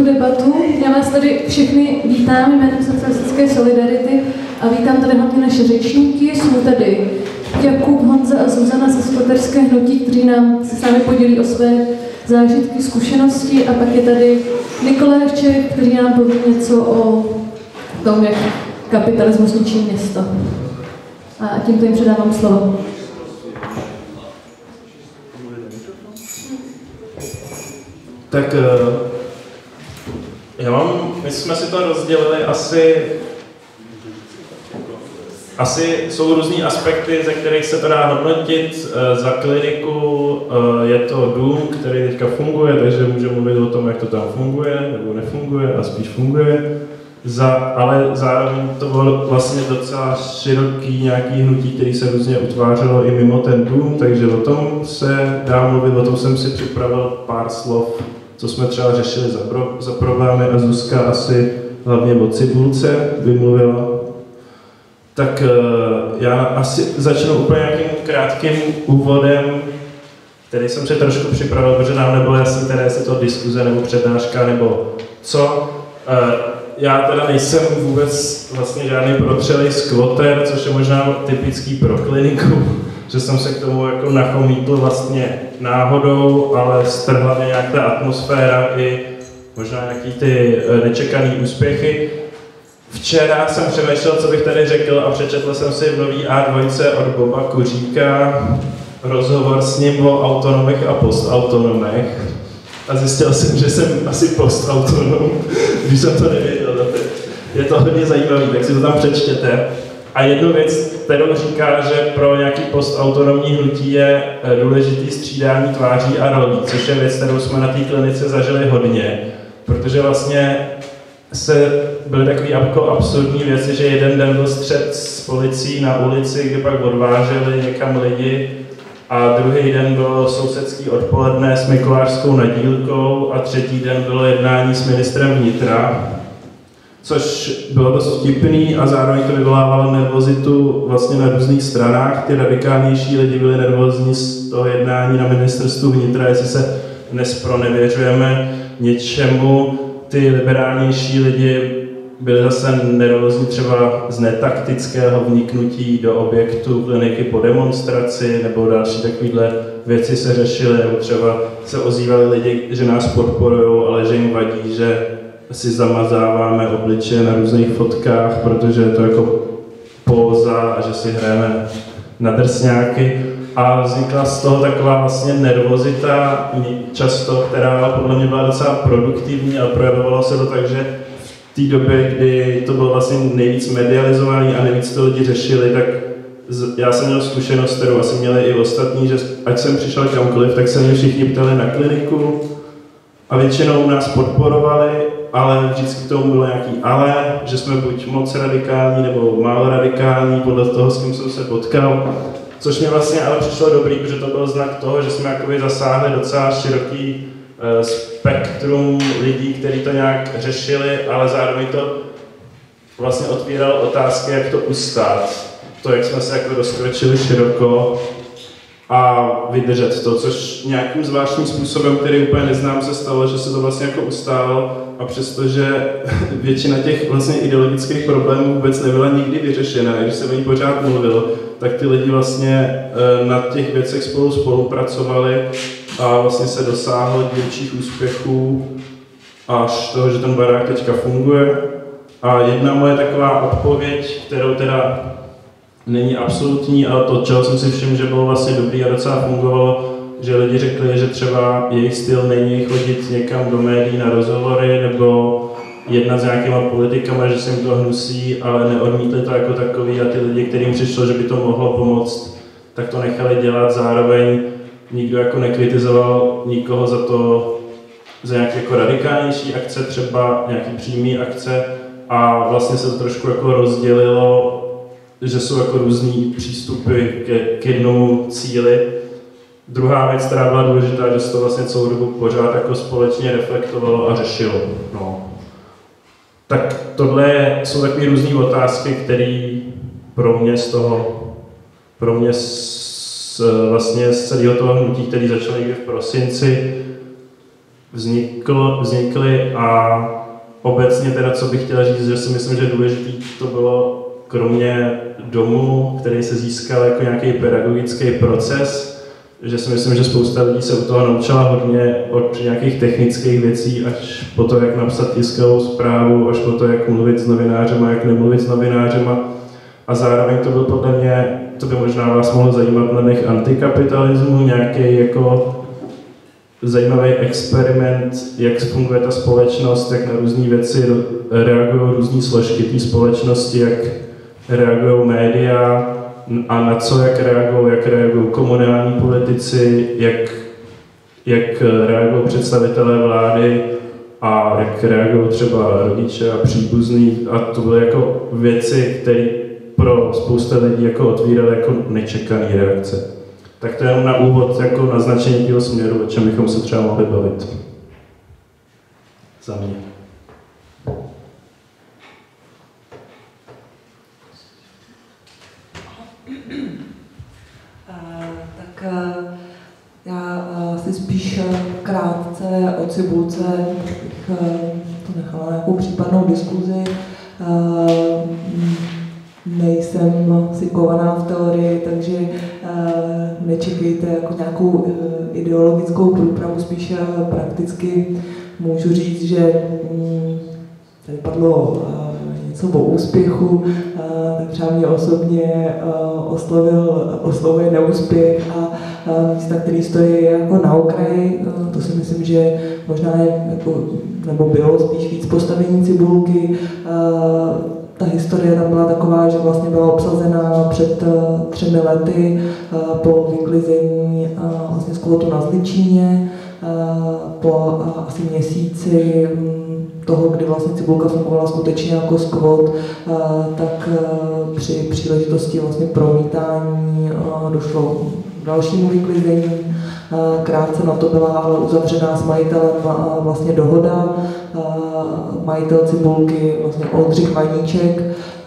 debatu. Já vás tady všechny vítám jménem Socialistické solidarity a vítám tady hlavně naše řečníky. Jsou tady Jakub, Honza a Zuzana ze skvoterské hnutí, kteří nám se s námi podělí o své zážitky, zkušenosti, a pak je tady Nikolášek, který nám poví něco o tom, jak kapitalismus ničí město. A tímto jim předávám slovo. Tak my jsme si to rozdělili asi jsou různý aspekty, ze kterých se to dá hodnotit. Za kliniku je to dům, který teďka funguje, takže můžeme mluvit o tom, jak to tam funguje, nebo nefunguje, a spíš funguje. Ale zároveň to bylo vlastně docela široký nějaký hnutí, který se různě utvářelo i mimo ten dům, takže o tom se dá mluvit, o tom jsem si připravil pár slov, co jsme třeba řešili za problémy, a Zuzka asi hlavně o cibulce vymluvila. Tak já asi začnu úplně nějakým krátkým úvodem, který jsem si trošku připravil, protože nám nebylo jasné, které je to diskuze nebo přednáška nebo co. Já teda nejsem vůbec vlastně žádný protřelý skvoter, což je možná typický pro kliniku, že jsem se k tomu jako nachomítl vlastně náhodou, ale strhla mě nějak ta atmosféra i možná nějaký ty nečekaný úspěchy. Včera jsem přemýšlel, co bych tady řekl, a přečetl jsem si v nový A2 od Boba Kuříka rozhovor s ním o autonomech a postautonomech. A zjistil jsem, že jsem asi postautonom, když jsem to nevěděl. Je to hodně zajímavé, tak si to tam přečtěte. A jednu věc, kterou říká, že pro nějaký postautonomní hnutí je důležitý střídání tváří a rolí, což je věc, kterou jsme na té klinice zažili hodně, protože vlastně byly takové jako absurdní věci, že jeden den byl střet s policií na ulici, kde pak odváželi někam lidi, a druhý den bylo sousedský odpoledne s mikulášskou nadílkou a třetí den bylo jednání s ministrem vnitra, což bylo dost vtipný a zároveň to vyvolávalo nervozitu vlastně na různých stranách. Ty radikálnější lidi byli nervózní z toho jednání na ministerstvu vnitra, jestli se nespronevěřujeme něčemu. Ty liberálnější lidi byli zase nervózní třeba z netaktického vniknutí do objektu kliniky po demonstraci, nebo další takovéhle věci se řešily, nebo třeba se ozývali lidi, že nás podporují, ale že jim vadí, že si zamazáváme obličeje na různých fotkách, protože je to jako póza a že si hrajeme na drsňáky. A vznikla z toho taková vlastně nervozita, často, která podle mě byla docela produktivní, a projevovalo se to tak, že v té době, kdy to bylo vlastně nejvíc medializovaný a nejvíc to lidi řešili, tak já jsem měl zkušenost, kterou asi měli i ostatní, že ať jsem přišel kamkoliv, tak se mě všichni ptali na kliniku a většinou nás podporovali, ale vždycky k tomu bylo nějaký ale, že jsme buď moc radikální nebo málo radikální, podle toho, s kým jsem se potkal. Což mi vlastně ale přišlo dobrý, protože to byl znak toho, že jsme jakoby zasáhli docela široký spektrum lidí, kteří to nějak řešili, ale zároveň to vlastně otvíralo otázky, jak to ustát. To, jak jsme se jako rozkročili široko a vydržet to, což nějakým zvláštním způsobem, který úplně neznám, se stalo, že se to vlastně jako ustálo, a přestože většina těch vlastně ideologických problémů vůbec nebyla nikdy vyřešena, když se o ní pořád mluvilo, tak ty lidi vlastně na těch věcech spolupracovali a vlastně se dosáhlo dílčích úspěchů až toho, že ten barák teďka funguje. A jedna moje taková odpověď, kterou teda není absolutní, ale to, čeho jsem si všiml, že bylo vlastně dobrý a docela fungovalo, že lidi řekli, že třeba jejich styl není chodit někam do médií na rozhovory nebo jednat s nějakýma politikama, že se jim to hnusí, ale neodmítli to jako takový, a ty lidi, kterým přišlo, že by to mohlo pomoct, tak to nechali dělat. Zároveň nikdo jako nekritizoval nikoho za nějaké jako radikálnější akce, třeba nějaký přímý akce, a vlastně se to trošku jako rozdělilo, že jsou jako různý přístupy k jednomu cíli. Druhá věc, která byla důležitá, že se to vlastně celou dobu pořád jako společně reflektovalo a řešilo. No. Tak tohle jsou takové různé otázky, které pro mě vlastně z celého toho hnutí, který začal někdy v prosinci, vznikly a obecně teda, co bych chtěl říct, že si myslím, že důležitý to bylo kromě domu, který se získal jako nějaký pedagogický proces, že si myslím, že spousta lidí se u toho naučila hodně od nějakých technických věcí, až po to, jak napsat tiskovou zprávu, až po to, jak mluvit s novinářema, jak nemluvit s novinářema. A zároveň to byl podle mě, to by možná vás mohlo zajímat na nech antikapitalismu, nějaký jako zajímavý experiment, jak funguje ta společnost, jak na různé věci reagují různé složky té společnosti, jak reagují média a na co jak reagují komunální politici, jak reagují představitelé vlády a jak reagují třeba rodiče a příbuzní. A to byly jako věci, které pro spousta lidí jako otvíraly jako nečekané reakce. Tak to je jenom na úvod, jako naznačení toho směru, o čem bychom se třeba mohli bavit. Za mě. Já si spíš krátce o Cibulce bych to nechala na nějakou případnou diskuzi. Nejsem sikovaná v teorii, takže nečekejte jako nějakou ideologickou průpravu, spíš prakticky můžu říct, že tady padlo něco o úspěchu, tak třeba mě osobně oslovuje neúspěch a místa, který stojí jako na okraji. To si myslím, že možná je, jako, nebo bylo spíš víc postavení Cibulky. Ta historie tam byla taková, že vlastně byla obsazena před 3 lety po vyklizení vlastně skvotu na Zličíně, po asi měsíci toho, kdy vlastně Cibulka fungovala skutečně jako skvot, tak při příležitosti vlastně promítání došlo k dalšímu vyklizení. Krátce na to byla ale uzavřená s majitelem vlastně dohoda. Majitel Cibulky, vlastně Oldřich Vaníček,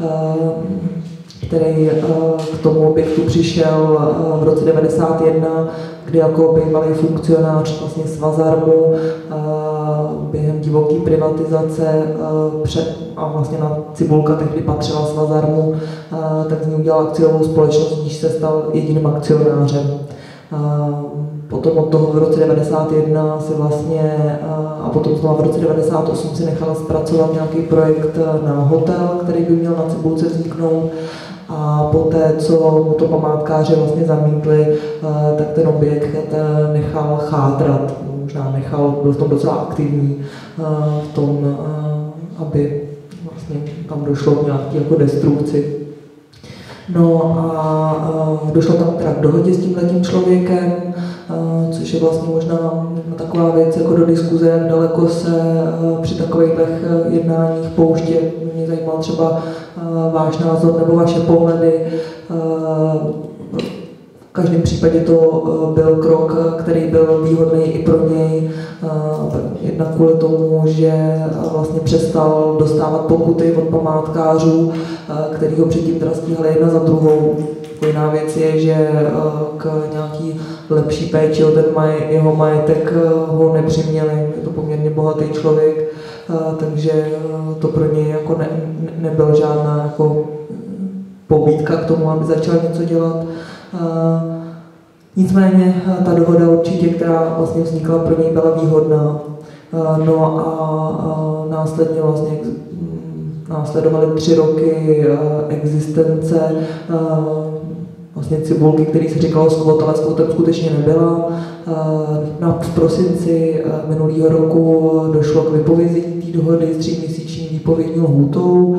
který k tomu objektu přišel v roce 1991, kdy jako bývalý funkcionář vlastně Svazarmu během divoké privatizace a vlastně na Cibulka tehdy patřila Svazarmu, tak z ní udělal akciovou společnost, když se stal jediným akcionářem. Potom od toho v roce 1991 si vlastně, a potom znovu v roce 1998 si nechala zpracovat nějaký projekt na hotel, který by měl na Cibulce vzniknout. A poté, co mu to památkáři vlastně zamítli, tak ten objekt nechal chátrat. Možná byl v tom docela aktivní, v tom, aby vlastně tam došlo k nějaké jako destrukci. No a došlo tam teda k dohodě s tímhletím člověkem, což je vlastně možná taková věc jako do diskuze, jak daleko se při takových jednáních pouštět. Mě zajímal třeba váš názor nebo vaše pohledy. V každém případě to byl krok, který byl výhodný i pro něj. Jednak kvůli tomu, že vlastně přestal dostávat pokuty od památkářů, který ho předtím teda stíhali jedna za druhou. Jiná věc je, že k nějaký lepší péči o ten jeho majetek ho nepřiměli. Je to poměrně bohatý člověk, takže to pro něj jako nebyl žádná jako pobídka k tomu, aby začal něco dělat. Nicméně ta dohoda určitě, která vlastně vznikla, pro něj byla výhodná. No a následně vlastně následovaly 3 roky existence vlastně Cibulky, který se říkalo skvot, ale skvotem skutečně nebyla. V prosinci minulého roku došlo k vypovězení té dohody s 3měsíční výpovědní lhůtou,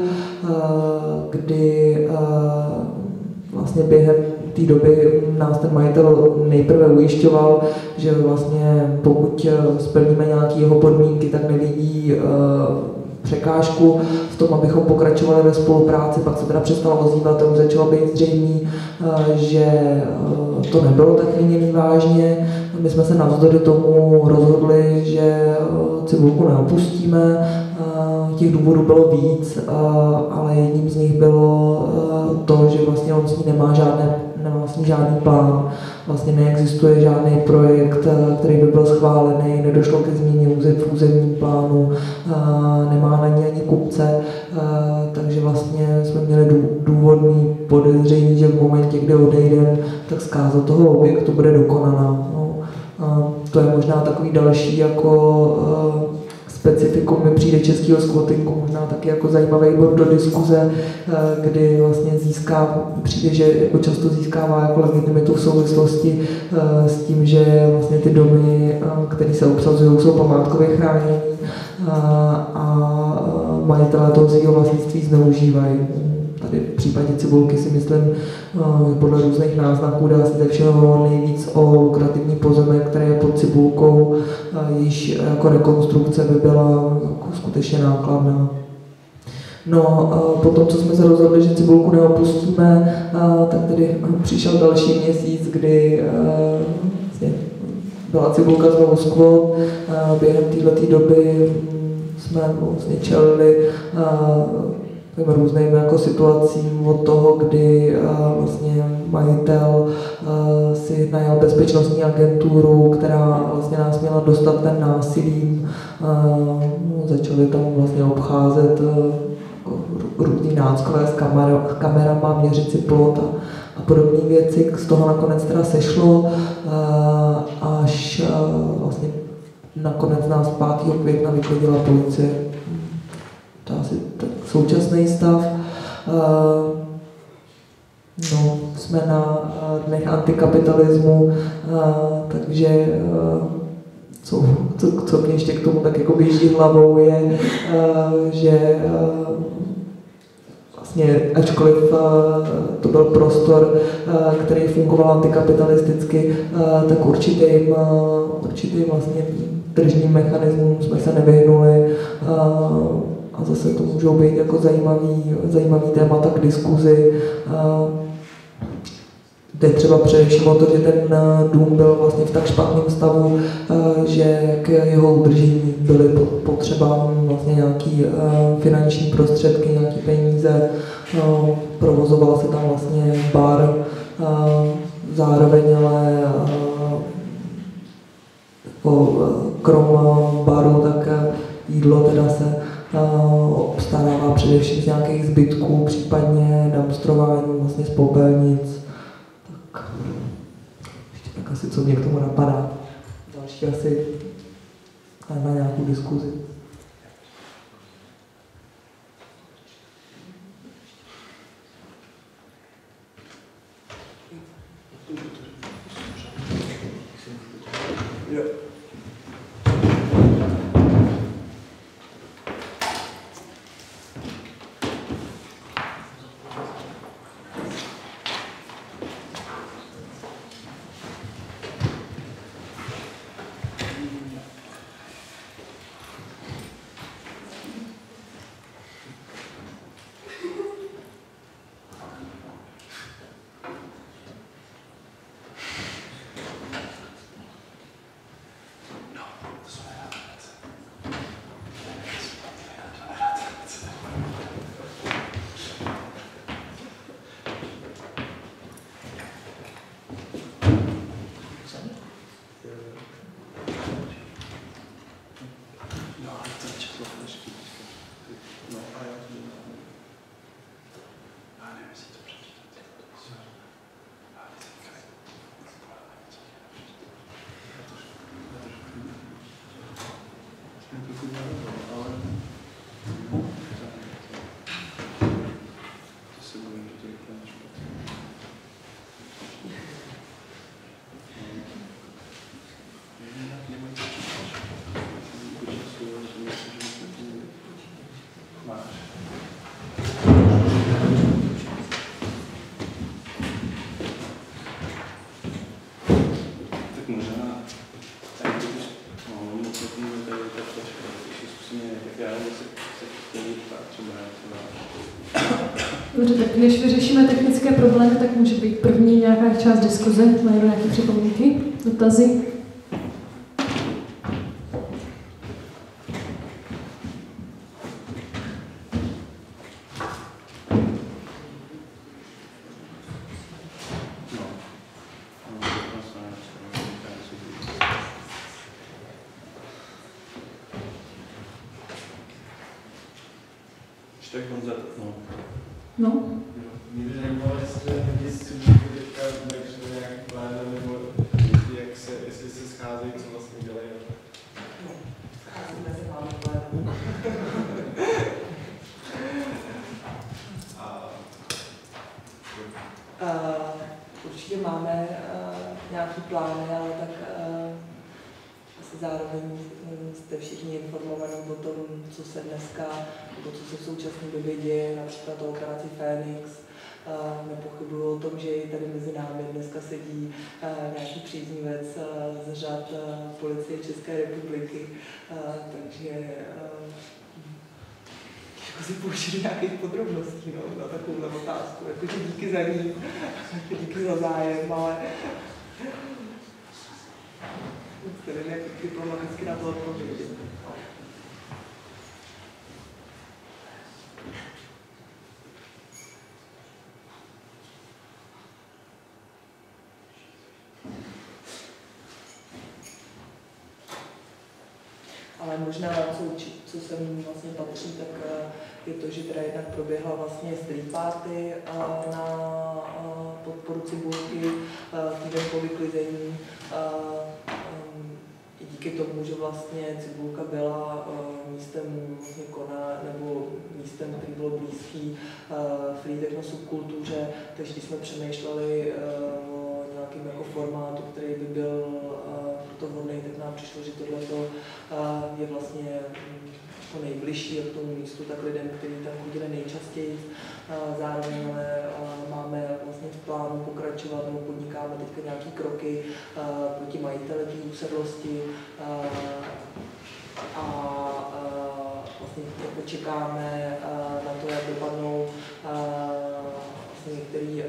kdy vlastně během té doby nás ten majitel nejprve ujišťoval, že vlastně pokud splníme nějaké jeho podmínky, tak nevidí překážku v tom, abychom pokračovali ve spolupráci. Pak se teda přestalo ozývat a už začalo být zřejmé, že to nebylo tak míněný vážně. My jsme se navzdory tomu rozhodli, že Cibulku neopustíme. Těch důvodů bylo víc, ale jedním z nich bylo to, že vlastně on s ní nemá žádné nemá vlastně žádný plán, vlastně neexistuje žádný projekt, který by byl schválený, nedošlo ke změně v územním plánu, nemá na ní ani kupce, takže vlastně jsme měli důvodný podezření, že v momentě, kdy odejdeme, tak zkáza toho objektu bude dokonaná. No, to je možná takový další jako specifikum mi přijde českého squattingu, možná taky jako zajímavý bod do diskuze, kdy vlastně přijde, že jako často získává jako legitimitu v souvislosti s tím, že vlastně ty domy, které se obsazují, jsou památkově chráněné a majitelé toho svého vlastnictví zneužívají. Tady v případě Cibulky si myslím, podle různých náznaků dá se ze všeho nejvíc o lukrativní pozemek, který je pod Cibulkou, již jako rekonstrukce by byla jako skutečně nákladná. No, potom, co jsme se rozhodli, že Cibulku neopustíme, tak tedy přišel další měsíc, kdy vlastně byla Cibulka znovu squat. Během této doby jsme vlastně čelili různým jako situacím od toho, kdy vlastně majitel si najal bezpečnostní agenturu, která vlastně nás měla dostat ten násilím. Začali tam vlastně obcházet různý náckové s kamerama, měřit si plot a podobné věci. Z toho nakonec teda sešlo, až vlastně nakonec nás 5. května vyklidila policie. To asi tak současný stav. No, jsme na dnech antikapitalismu, takže co mě ještě k tomu tak jako běží hlavou je, že vlastně ačkoliv to byl prostor, který fungoval antikapitalisticky, tak určitým vlastně tržním mechanismům jsme se nevyhnuli. A zase to můžou být jako zajímavý témata k diskuzi. Jde třeba především o to, že ten dům byl vlastně v tak špatném stavu, že k jeho udržení byly potřeba vlastně nějaký finanční prostředky, nějaké peníze. Provozoval se tam vlastně bar, zároveň ale krom baru, tak jídlo teda se obstarává především z nějakých zbytků, případně dumpstrování vlastně z popelnic. Tak ještě tak asi, co mě k tomu napadá. Další asi na nějakou diskuzi. Dobře, tak než vyřešíme technické problémy, tak může být první nějaká část diskuze. Mají nějaké připomínky, dotazy? No, tak Honza, No. Mě by zajímalo, jestli lidi z Cibulky teďka začnou nějaký plán, nebo jestli se scházejí, co vlastně dělají. Scházíme se, máme plán. Určitě máme nějaký plány, ale tak asi zároveň jste všichni informovaní o tom, co se dneska, nebo co se v současné době děje, například o operaci Fénix. Nepochybuji o tom, že i tady mezi námi dneska sedí nějaký příznivec z řad policie České republiky, takže jako si použili nějakých podrobností na takovouhle otázku. Jakože díky za ní, díky za zájem, ale nevím, jak diplomaticky na to odpovědět. Ale možná, co sem vlastně patří, tak je to, že teda jednak proběhla vlastně street party na podporu Cibulky, týden po vyklizení. I díky tomu, že vlastně Cibulka byla místem vlastně nebo místem, který bylo blízký free techno subkultuře, takže když jsme přemýšleli o nějakým jako formátu, který by byl to vhodný, tak nám přišlo, že tohle je vlastně to nejbližší k tomu místu, tak lidem, kteří tam chodili nejčastěji. Zároveň ale máme vlastně v plánu pokračovat, nebo podnikáme teď nějaké kroky proti majiteli té usedlosti a vlastně jako čekáme na to, jak dopadnou vlastně některé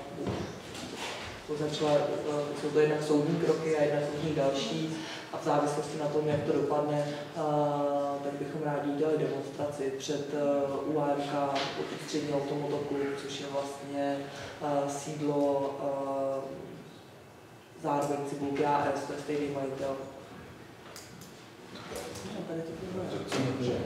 jsou to jednak soudní kroky a jednak různý další a v závislosti na tom, jak to dopadne, tak bychom rádi udělali demonstraci před UAMK, Ústřední automotoklub, což je vlastně sídlo zároveň Cibulky AS, to je stejný majitel. Tady to bude.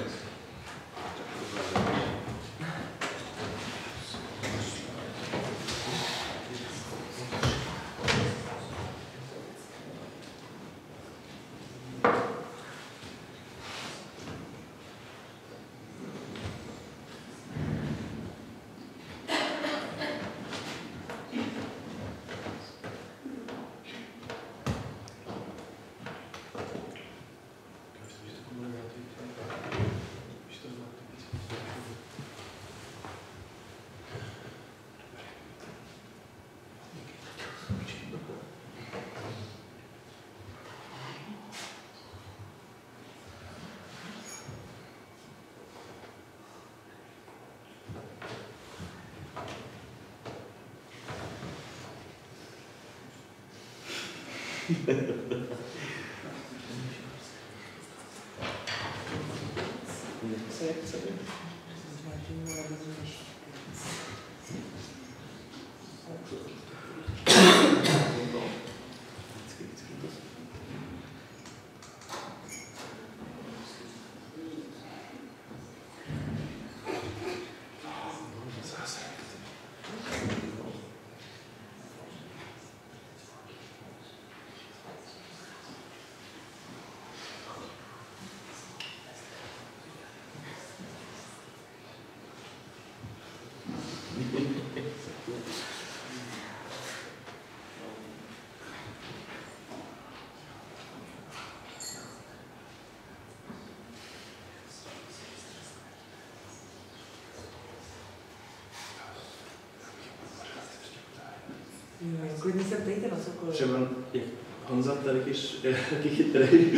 Klidně se ptejte na cokoliv. Třeba Honza tady je taky chytrý.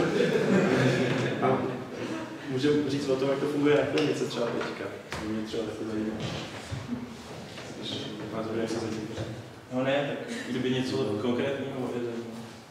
A můžeme říct o tom, jak to funguje na klinice třeba teďka. Mě třeba taky zajímá. Když vás bude se zajímat. No ne, tak kdyby něco konkrétního mohli zajímat.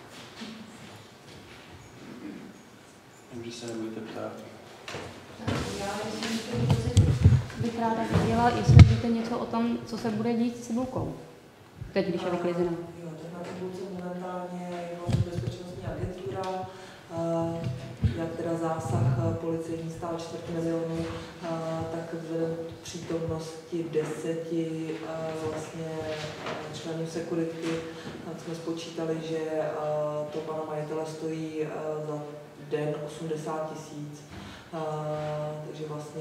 Může se nebudete ptát. Já bych ráda věděla, jestli víte něco o tom, co se bude dít s Cibulkou. Teď, když je vyklizena. Jo, tak na Cibulce momentálně je vlastně bezpečnostní agentura. jak teda zásah policejní stál 4 miliony, tak v přítomnosti 10 vlastně členů security jsme spočítali, že to pana majitele stojí za den 80 000. Takže vlastně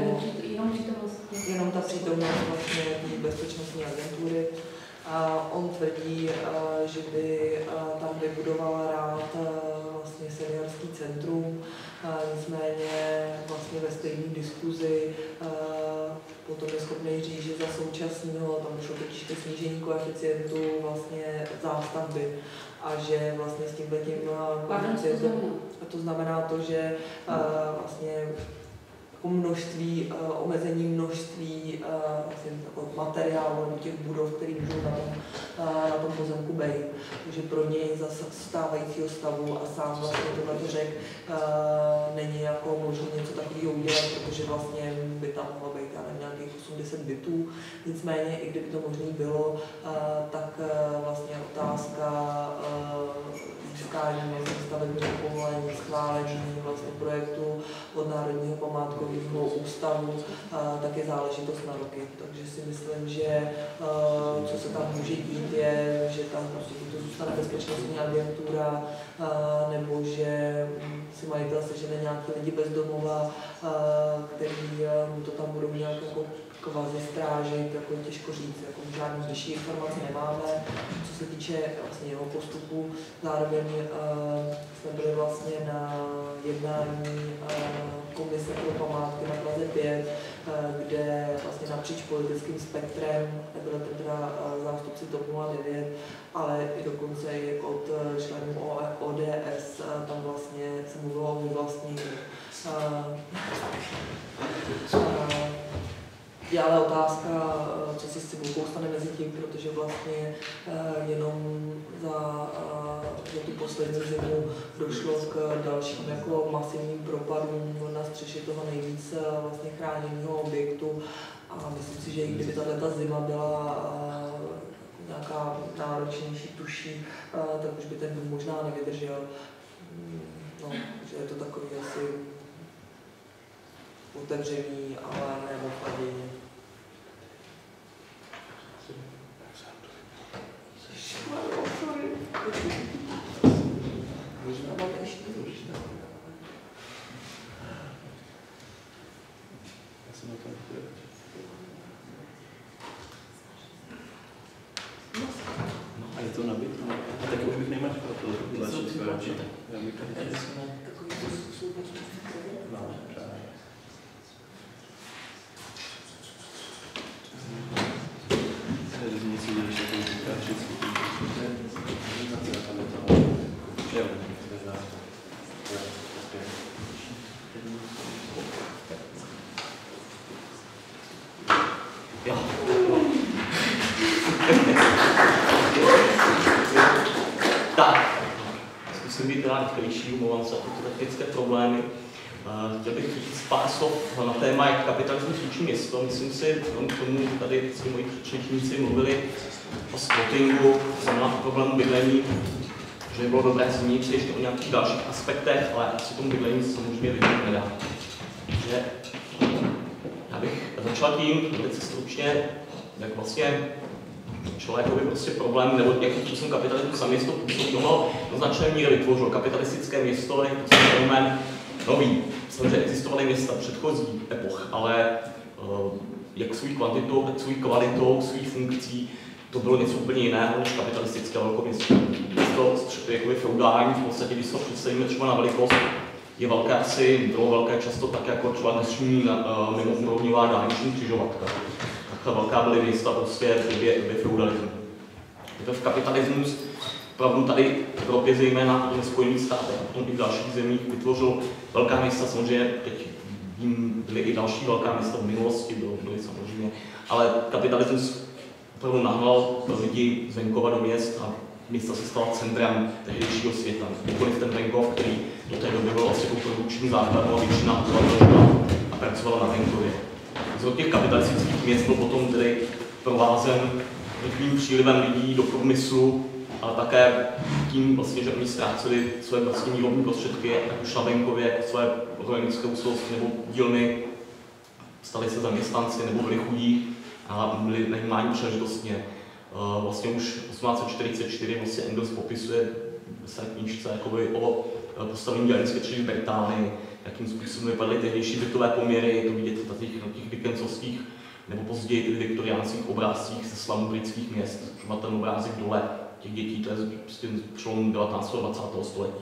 jenom ta přítomnost vlastně bezpečnostní agentury. On tvrdí, že by tam vybudoval rád vlastně seniorský centrum, nicméně vlastně ve stejné diskuzi potom je schopný říct, že za současného, tam došlo totiž ke snížení koeficientu vlastně zástavby a že vlastně s tímhletím to znamená to, že vlastně množství, omezení množství vlastně materiálu nebo těch budov, které můžou na tom pozemku být. Takže pro něj za stávajícího stavu a sám vlastně tohle řekl, není jako možné něco takového udělat, protože vlastně by tam mohlo být nějakých 80 bytů. Nicméně, i kdyby to možné bylo, tak vlastně otázka získání stavebního povolení, schválení vlastně projektu od Národního památkového ústavu, tak je záležitost na roky. Takže si myslím, že co se tam může dít, je, že tam prostě to zůstane bezpečnostní agentura, nebo že si majitel sežene nějaký lidi bez domova, který to tam budou nějak jako kvazi strážit, jako těžko říct, jako žádnou bližší informaci nemáme. Co se týče vlastně jeho postupu, zároveň jsme byli vlastně na jednání komise pro památky na Praze 5, kde vlastně napříč politickým spektrem nebyly teda zástupci TOP 09, ale i dokonce i od členů ODS tam vlastně se mluvilo o vyvlastnění. Je ale otázka, co se s Cibulkou stane mezi tím, protože vlastně jenom za tu poslední zimu došlo k dalším jako masivním propadům na střeše toho nejvíc vlastně chráněného objektu a myslím si, že i kdyby tato zima byla nějaká náročnější, tuší, tak už by ten dům možná nevydržel. No, že je to takový asi otevřený, ale ne ochladění. A je to nabitý. A taky už bych nemačkal to další svěrače. Já bych to no, právě. Něco dělíš jako říkáčický. Jo, tak, zkusím být rád rychlejší, omlouvám se pro ty technické problémy. Chtěl bych říct pár slov na téma, jak kapitalismus učí město. Myslím si, k tomu tady moji předřečníci mluvili o squattingu, znamená o problému bydlení, že by bylo dobré zmínit ještě o nějakých dalších aspektech, ale asi tomu bydlení se samozřejmě vyhnout nedá. Takže já bych začal tím, velice stručně, jak vlastně člověkovi prostě problém, nebo jakým způsobem kapitalismus a město působí toho do značné míry vytvořil. Kapitalistické město je prostě fenomén nový. Samozřejmě existovaly města předchozí epoch, ale jak svou kvantitou, tak svou kvalitou, svou funkcí, to bylo něco úplně jiného než kapitalistické velkoměsto. Město jakoby feudální, v podstatě, když se představíme třeba na velikost, je velké asi, bylo velké často tak jako třeba dnešní mimoúrovňová dálniční křižovatka. Takhle velká byly města prostě v době feudalismu. Je to v kapitalismus opravdu tady v Evropě, zejména v Spojených státech a potom i v dalších zemích vytvořil velká města, samozřejmě teď byly i další velká města v minulosti, byly samozřejmě, ale kapitalismus opravdu nahnal lidi z venkova do měst a města se stala centrem tehdejšího světa. Nikoliv ten venkov, který do té doby byl vlastně produkční základnou a většina obyvatel a pracovala na venkově. Z těch kapitalistických měst byl potom tedy provázen rychlým přílivem lidí do průmyslu, ale také tím vlastně, že oni ztráceli své vlastní výrobní prostředky, ať už na venkově, své organické usilosti nebo dílny, stali se zaměstnanci nebo byli chudí a byli najímáni příležitostně. Vlastně už 1844 vlastně Engels popisuje ve své knížce jakoby o postavení dělnické třídy v Británii, jakým způsobem vypadaly tehdejší bytové poměry, je to vidět na těch Dickensovských nebo později i viktoriánských obrázcích ze slamu britských měst, třeba ten obrázek dole těch dětí, to je prostě přelom 19. a 20. století.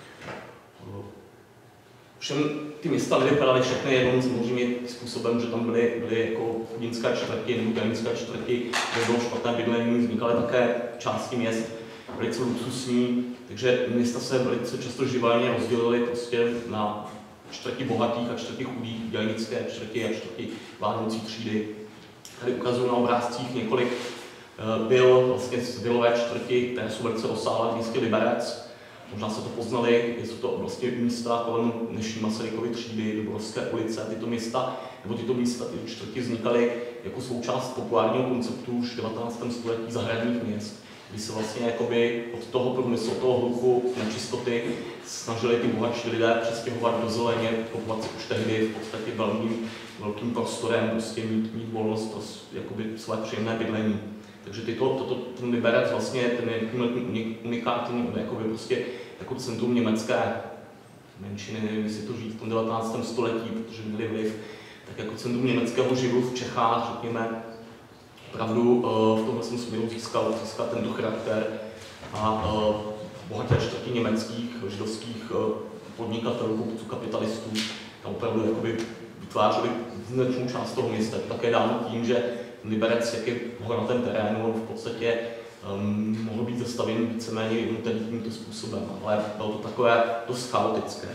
Všem ty města nevypadaly všechny jenom samozřejmě způsobem, že tam byly jako chudinské čtvrti nebo dělnické čtvrti, kde bylo špatné bydlení, vznikaly také části měst velice luxusní, takže města se velice často živelně rozdělily prostě na čtvrti bohatých a čtvrti chudých, dělnické čtvrti a čtvrti vládnoucí třídy. Tady ukazuju na obrázcích několik byl vlastně z vilové čtvrti, které jsou velice rozsáhlé v městě Liberec. Možná se to poznali, jsou to vlastně místa kolem dnešní Masarykovy třídy, Dubrovské ulice, tyto města, nebo tyto místa, ty čtvrti vznikaly jako součást populárního konceptu už v 19. století zahradních měst, kdy se vlastně jakoby od toho průmyslu, toho hluku, nečistoty snažili ty bohatší lidé přestěhovat do zeleně, kupovat si už tehdy v podstatě velkým prostorem, prostě mít volnost, jakoby své příjemné bydlení. Takže ten Liberec vlastně ten je unikátní, jakoby prostě jako centrum německé menšiny, nevím, jestli to žít v tom 19. století, protože měli vliv, tak jako centrum německého živu v Čechách, řekněme, opravdu v tomhle směru získal tento charakter a bohaté čtvrti německých, židovských podnikatelů, kupců, kapitalistů, tam opravdu jakoby vytvářeli značnou část toho města. Také dáno tím, že Liberec, jak je na ten terénu, v podstatě mohl být zastavěn víceméně jednotný tímto způsobem, ale bylo to takové dost chaotické.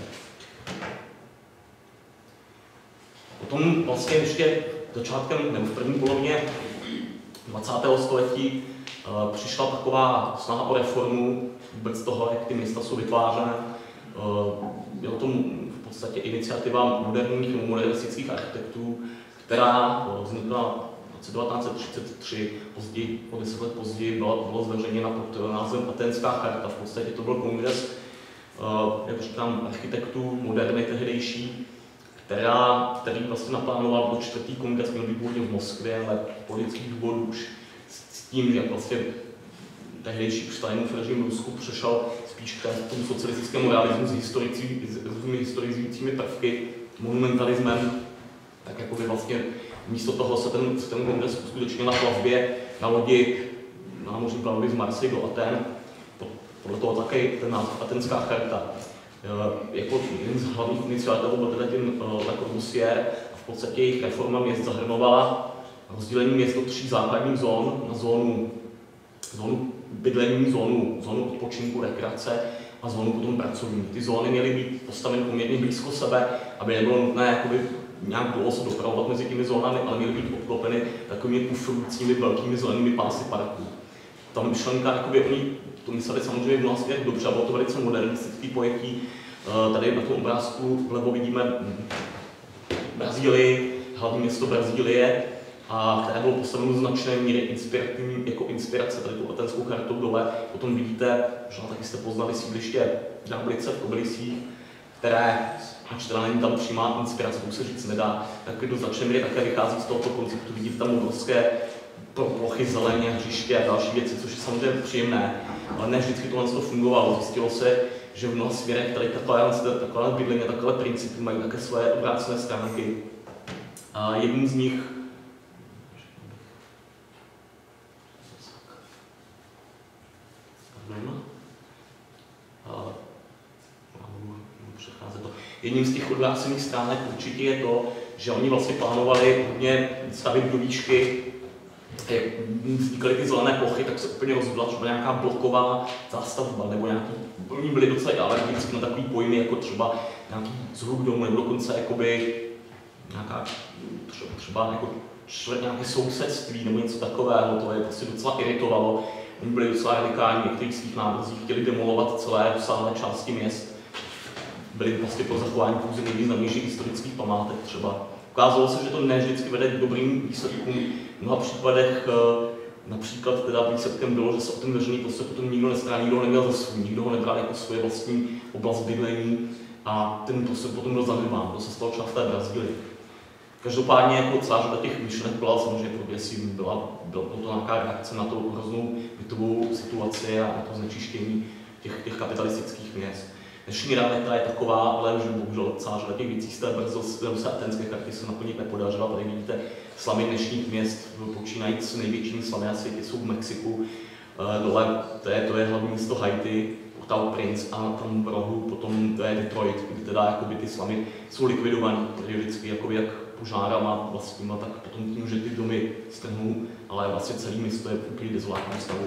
Potom vlastně ještě začátkem, nebo v první polovině 20. století přišla taková snaha o reformu vůbec toho, jak ty města jsou vytvářené. Bylo to v podstatě iniciativa moderních nebo modernistických architektů, která vznikla v roce 1933, později, o 10 let později bylo zveřejněna pod názvem Atenská charta. V podstatě to byl kongres, jak říkám, architektů moderny tehdejší, který vlastně naplánoval do čtvrtý kongres, měl být původně v Moskvě, ale politických důvodů už s tím, že vlastně tehdejší Stalinův režim v Rusku přešel spíš k tomu socialistickému realismu s historizujícími prvky, monumentalismem, tak jako by vlastně místo toho se ten kongres uskutečnil na plavbě na lodi námořní plavby z Marseille do Aten. Podle toho také ten název Atenská charta. Jako jeden z hlavních iniciátorů byl teda ten Le Corbusier a v podstatě jejich reforma měst zahrnovala rozdělení měst do 3 základních zón, na zónu bydlení, zónu odpočinku, rekreace a zónu potom pracovní. Ty zóny měly být postaveny poměrně blízko sebe, aby nebylo nutné jakoby nějak dlouho se dopravovat mezi těmi zónami, ale měly být obklopeny takovými kufrujícími velkými zelenými pásy parků. Ta myšlenka, jakoby oni to mysleli samozřejmě v mnoha směrech dobře, bylo to velice modernistický pojetí. Tady na tom obrázku vlevo vidíme Brazílii, hlavní město Brazílie, a které bylo postaveno do značné míry jako inspirace tady tu Atenskou chartou dole. Potom vidíte, že taky jste poznali sídliště Dráblice v Kobylisích, které, ač teda není tam přímá inspirace, to se říct nedá, tak do značné míry také vychází z tohoto konceptu. Vidíte tam obrovské plochy zeleně, hřiště a další věci, což je samozřejmě příjemné, ale ne vždycky tohle fungovalo. Zjistilo se, že v mnoha směrech tady takové bydlení, takové principy mají také své obrácené stránky. A jedním z nich jedním z těch odvrácených stránek určitě je to, že oni vlastně plánovali hodně stavit do výšky. Jak vznikaly ty zelené plochy, tak se úplně rozhodla třeba nějaká bloková zástavba, nebo nějaký, oni byli docela alergicky na takový pojmy, jako třeba nějaký zhluk domu, nebo dokonce jakoby nějaká, třeba jako nějaké sousedství, nebo něco takového, to je prostě docela iritovalo. Oni byli docela radikální, v některých svých návrzích chtěli demolovat celé rozsáhlé části měst. Byli vlastně pro zachování pouze nejvýznamnějších historických památek třeba. Ukázalo se, že to ne vždycky vede k dobrým výsledkům. V mnoha případech Například teda výsledkem bylo, že se o ten veřejný prostor potom nikdo nestará, nikdo neměl za svůj, nikdo ho nebral jako svoje vlastní oblast bydlení a ten prostor potom byl zanedbán, to se stalo třeba v té Brazílii. Každopádně jako celá řada těch myšlenek byla samozřejmě progresivní, byla to nějaká reakce na tu hroznou bytovou situaci a na to znečištění těch kapitalistických měst. Dnešní realita je taková, ale že bohužel celá řada těch věcí z té brzo atenské karty se naplnit nepodařila. Tady vidíte slamy dnešních měst, počínajíc největšími slamy na světě jsou v Mexiku. Dole to je hlavní město Haiti, Port-au-Prince a tam v rohu potom to je Detroit, kdy teda jakoby ty slamy jsou likvidované periodicky jakoby jak požárama vlastníma, tak potom tím, že ty domy strhnou, ale vlastně celý město je v úplně dezolátním stavu.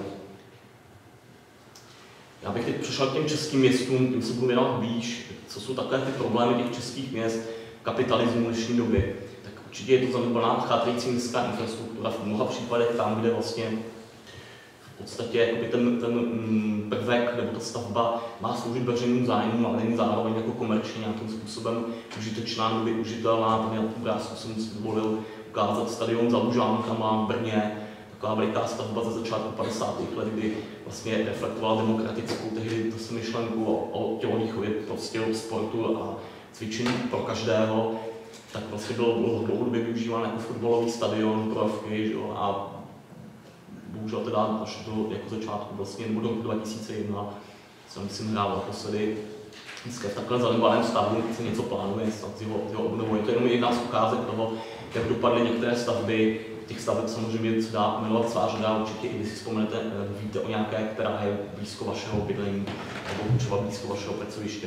Já bych teď přešel k těm českým městům, tím se budu věnovat blíž, co jsou takové ty problémy těch českých měst, kapitalismu dnešní doby. Tak určitě je to zanedbaná chátrající městská infrastruktura v mnoha případech tam, kde vlastně v podstatě ten prvek nebo ta stavba má sloužit veřejnému zájmu, ale není zároveň jako komerčně nějakým způsobem užitečná nebo využitelná. Tady na obrázku jsem si dovolil ukázat stadion za Lužánkama v Brně, taková veliká stavba ze začátku 50. let, kdy vlastně reflektovala demokratickou tehdy myšlenku o tělovýchově, prostě o sportu a cvičení pro každého, tak vlastně byl dlouhodobě využíván jako fotbalový stadion pro Afky, a bohužel teda až do jako začátku vlastně, nebo do roku 2001 jsem si hrál naposledy. Dneska v takhle zanedbaném stavu se něco plánuje s jeho obnovou. Je to jenom jedna z ukázek toho, jak dopadly některé stavby. Těch staveb samozřejmě se dá jmenovat celá řada, určitě i když si vzpomenete, víte o nějaké, která je blízko vašeho bydlení nebo třeba blízko vašeho pracoviště.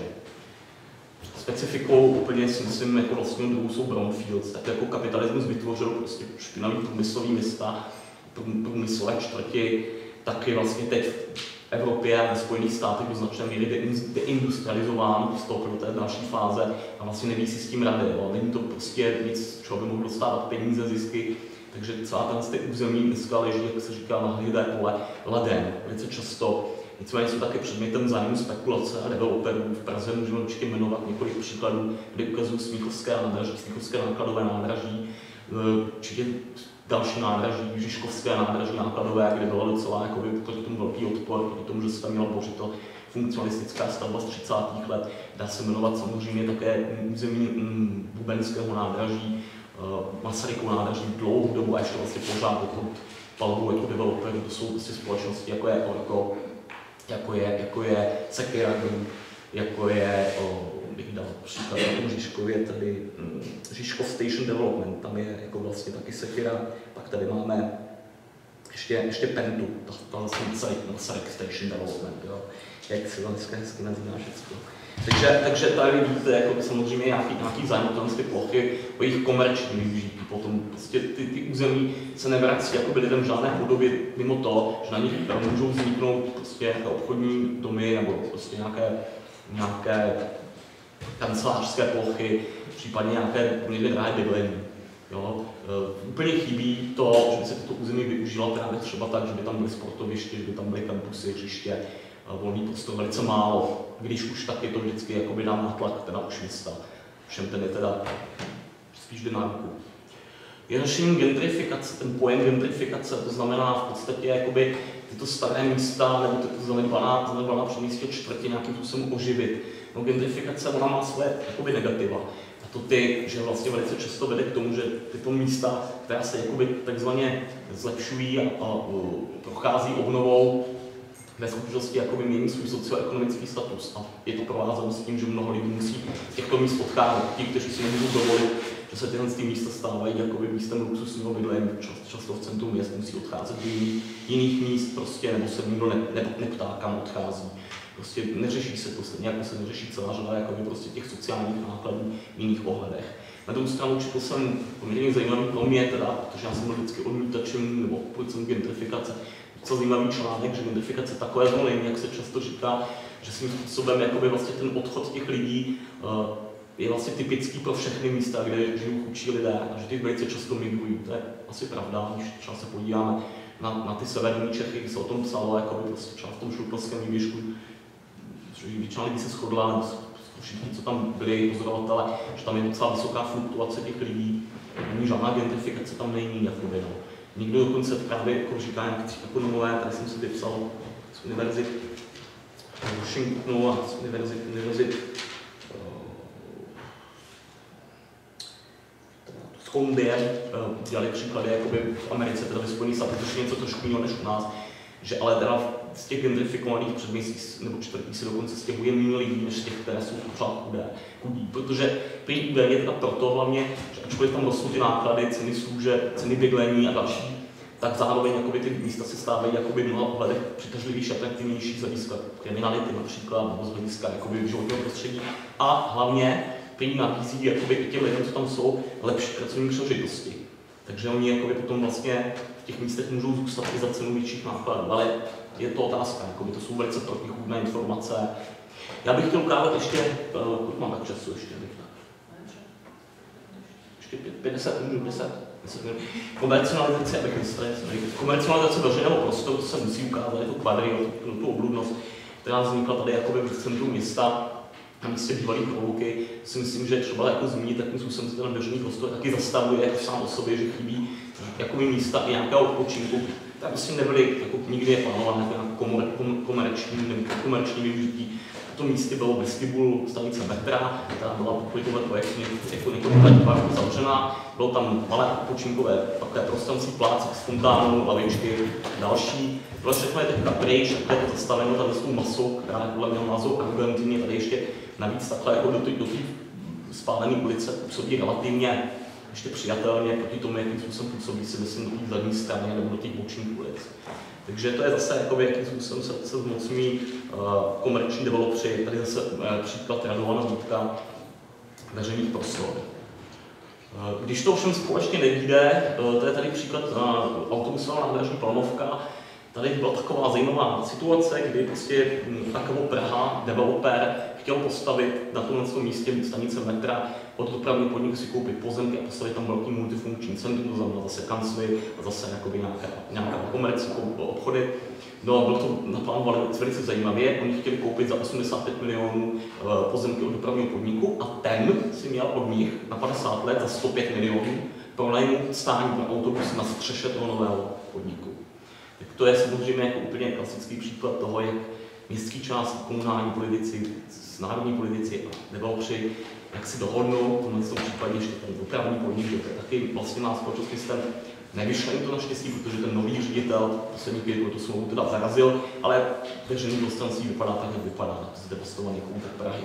Specifikou úplně si myslím jako vlastního druhu jsou brownfields, tak jako kapitalismus vytvořil prostě špinavý průmyslový města, průmyslové čtvrti, taky vlastně teď v Evropě a ve Spojených státech do značné míry deindustrializován, vstoupil do té další fáze a vlastně neví si s tím rady. Není to prostě nic, čeho by mohl dostávat peníze, zisky, takže celá ten území dneska leží, jak se říká, na hnědé pole ledem, velice často. Nicméně jsou také předmětem zájmu spekulace a developerů. V Praze můžeme určitě jmenovat několik příkladů, kdy ukazují Smíchovské nádraží, Smíchovské nákladové nádraží, určitě další nádraží, Žižkovské nádraží nákladové, kde bylo docela jakoby, proti tomu velký odpor, proti tomu, že se tam měla bořit funkcionalistická stavba z 30. let. Dá se jmenovat samozřejmě také území Bubenského nádraží, Masarykovo nádraží dlouhou dobu a ještě vlastně pořád pod palbou jako developerů. To jsou vlastně společnosti, jako je Orko, jako je Sekira Group, jako je, bych dal příklad na tom Žižkově, tady Žižkov Station Development, tam je jako vlastně taky Sekira, pak tady máme ještě Pentu, to vlastně Masaryk Station Development, jo. Jak se to dneska hezky nazývá všechno. Takže tady vidíte jako samozřejmě nějaký zájem o ty plochy, o jejich komerční využití. Potom prostě ty území se nevrací jako lidem v žádné podobě mimo to, že na nich můžou vzniknout prostě obchodní domy nebo prostě nějaké kancelářské plochy, případně nějaké poměrně drahé bydlení. Úplně chybí to, že by se toto území využilo právě třeba tak, že by tam byly sportoviště, že by tam byly kampusy, hřiště, volný prostor velice málo, když už tak je to vždycky jakoby dám nátlak teda už města. Všem ten je teda spíš jde na ruku. Je řešením gentrifikace, ten pojem gentrifikace, to znamená v podstatě jakoby tyto staré místa nebo tyto zanedbaná předměstské čtvrti nějakým způsobem oživit. No gentrifikace ona má své jakoby negativa. A to že vlastně velice často vede k tomu, že tyto místa, která se jakoby takzvaně zlepšují a prochází obnovou, ve skutečnosti jakoby mění svůj socioekonomický status a je to provázáno s tím, že mnoho lidí musí z těchto míst odcházet. Ti, kteří si nemůžou dovolit, že se tyhle místa stávají jakoby místem luxusního bydlení, často v centru měst musí odcházet do jiných míst prostě, nebo se nikdo neptá, kam odchází. Prostě neřeší se to stejně, jako se neřeší celá řada jakoby prostě těch sociálních nákladů v jiných ohledech. Na druhou stranu četl jsem poměrně zajímavý pro mě teda, protože já jsem byl vždycky odmítačem nebo odpůrcem gentrifikace. Co zajímavý článek, že gentrifikace takové zlo není, jak se často říká, že svým způsobem jakoby vlastně ten odchod těch lidí je vlastně typický pro všechny místa, kde žijou chudší lidé a že ty velice často migrují. To je asi pravda, když třeba se podíváme na ty severní Čechy, se o tom psalo, jakoby prostě třeba v tom Šluknovském výběžku, že většina lidí se shodla, nebo všichni, co tam byli pozorovatele, že tam je docela vysoká fluktuace těch lidí, ani žádná gentrifikace tam není, jakoby, no. Někdo dokonce právě jako říká nějaké 3 ekonomové, tady jsem si vypsal z univerzit Washingtonu a z univerzit z Kolumbie, dělali příklady jakoby v Americe, teda ve Spojených státech, což je něco trošku jiného než u nás, že ale teda z těch gentrifikovaných předměstí nebo čtvrtí se dokonce stěhuje méně lidí, než z těch, které jsou pořád chudí. Protože prý údajně teda proto hlavně, že ačkoliv tam rostou ty náklady, ceny služeb, ceny bydlení a další, tak zároveň jakoby, ty místa se stávají jakoby v mnoha ohledech přitažlivější a atraktivnější z hlediska kriminality například, nebo z hlediska jakoby, životního prostředí. A hlavně prý nabízí jakoby, i těm lidem, co tam jsou, lepší pracovní příležitosti. Takže oni jakoby, potom vlastně v těch místech můžou zůstat i za cenu větších nákladů, ale je to otázka, jakoby, to jsou velice protichůdné informace. Já bych chtěl ukázat ještě, kolik mám tak času ještě, ještě 50 minut, 10 minut. Komercionalizace, abych komercionalizace veřejného prostoru, to se musí ukázat, je to kvadry, tu obludnost, která vznikla tady jakoby v centru města, na místě bývalé Proluky, si myslím, že je třeba jako zmínit, jakým způsobem se ten veřejný prostor taky zastavuje jako sám o sobě, že chybí jakoby místa i nějakého odpočinku, tak prostě nebyly jako nikdy je plánované jako komerční využití. V tom místě bylo vestibul stanice metra, která byla kvůli tohle projektu jako několik let zavřená. Bylo tam malé odpočinkové takové prostranství, pláce s fontánou, lavičky, další. Tohle všechno je teďka pryč, takhle je to zastaveno tady s tou masou, která je podle mého názoru arrogantní, tady ještě navíc takhle jako do té spálené ulice působí relativně ještě přijatelně proti tomu, jakým způsobem působí si myslím do té zadní strany nebo do těch bočních ulic. Takže to je zase, jakoby, jakým způsobem se zmocňují komerční developři, tady zase příklad Radovana Vítka veřejných prostor. Když to ovšem společně nevyjde, to je tady příklad autobusová nádražní Planovka. Tady byla taková zajímavá situace, kdy prostě takovou Praha, developer, chtěl postavit na tomhle místě stanice metra, od dopravní podnik si koupit pozemky a postavit tam velký multifunkční centrum, to znamená zase kancly a zase nějaká komerční obchody. No a bylo to naplánováno velice zajímavě, oni chtěli koupit za 85 milionů pozemky od dopravního podniku a ten si měl od nich na 50 let za 105 milionů pronajmout stání na autobusy na střeše toho nového podniku. Tak to je samozřejmě jako úplně klasický příklad toho, jak městský část, komunální politici, národní politici a developři, jak si dohodnou, v tomhle případě ještě ten dopravní podnik, že to je taky vlastně má společnost městem. Nevyšlo jim to naštěstí, protože ten nový ředitel poslední 5 let tu smlouvu teda zarazil, ale veřejný prostranství vypadá tak, jak vypadá, z devastovaných koutech Prahy.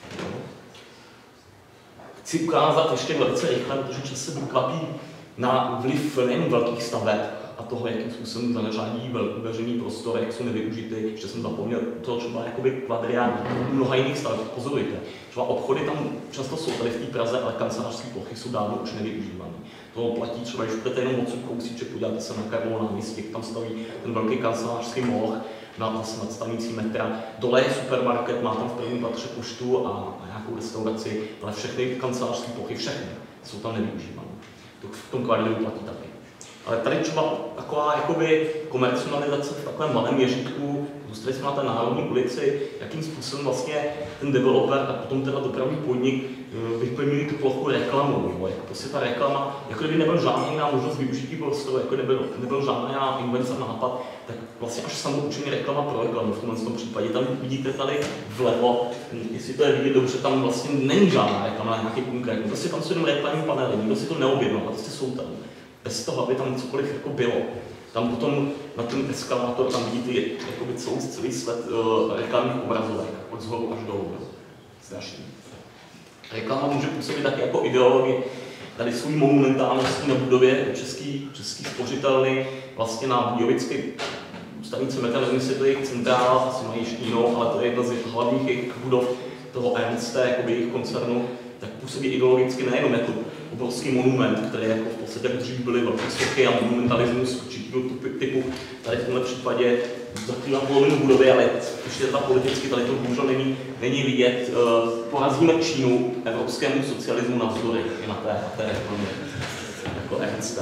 Chci ukázat ještě velice rychle, protože čas se dokvapí na vliv nejen velkých staveb a toho, jakým způsobem zaneřádí veřejný prostor, jak jsou nevyužity, ještě jsem zapomněl to třeba jakoby kvadria mnoha jiných staveb. Pozorujte, třeba obchody tam často jsou tady v té Praze, ale kancelářské plochy jsou dávno už nevyužívané. To platí třeba, když budete jenom odsud kousíček, podíváte se na Karlovo náměstí, tam staví ten velký kancelářský moloch nad stanicí metra. Dole je supermarket, má tam v prvním patře poštu a nějakou restauraci, ale všechny kancelářské plochy, všechny jsou tam nevyužívané. To v tom kvadriu platí taky. Ale tady třeba taková jakoby komercionalizace v takovém malém měřítku, dostali jsme na té národní ulici, jakým způsobem vlastně ten developer a potom teda dopravní podnik vyplňují tu plochu reklamou. Jo. Jako prostě ta reklama, jako kdyby nebyl žádná jiná možnost využití prostoru, jako nebyl žádná invence nápad, tak vlastně až samoučení reklama pro reklamu v tomhle případě. Tam vidíte tady vlevo, jestli to je vidět dobře, tam vlastně není žádná reklama na nějaký konkrétní. Prostě tam jsou jenom reklamní panely, nikdo si to neobjednal, a prostě jsou tam. Bez toho, aby tam cokoliv jako bylo. Tam potom na ten eskalátor tam vidíte jakoby celý sled reklamních obrazovek, od zhoru až dolů. Strašný. Reklama může působit taky jako ideologie. Tady svůj monumentálností na budově český spořitelny, vlastně na Budějovické stanice metra, nevím, jestli to je jejich centrála, asi mají ještě jinou, ale to je jedna z hlavních jejich budov toho EMST, jakoby jejich koncernu, tak působí ideologicky nejenom jako obrovský monument, který jako v podstatě dřív byly velké sochy a monumentalismus určitého typu. Tady v tomhle případě zakrývá polovinu budovy, ale ještě ta politicky tady to bohužel není vidět. Porazíme Čínu evropskému socialismu navzdory i na té reklamě, jako EMST.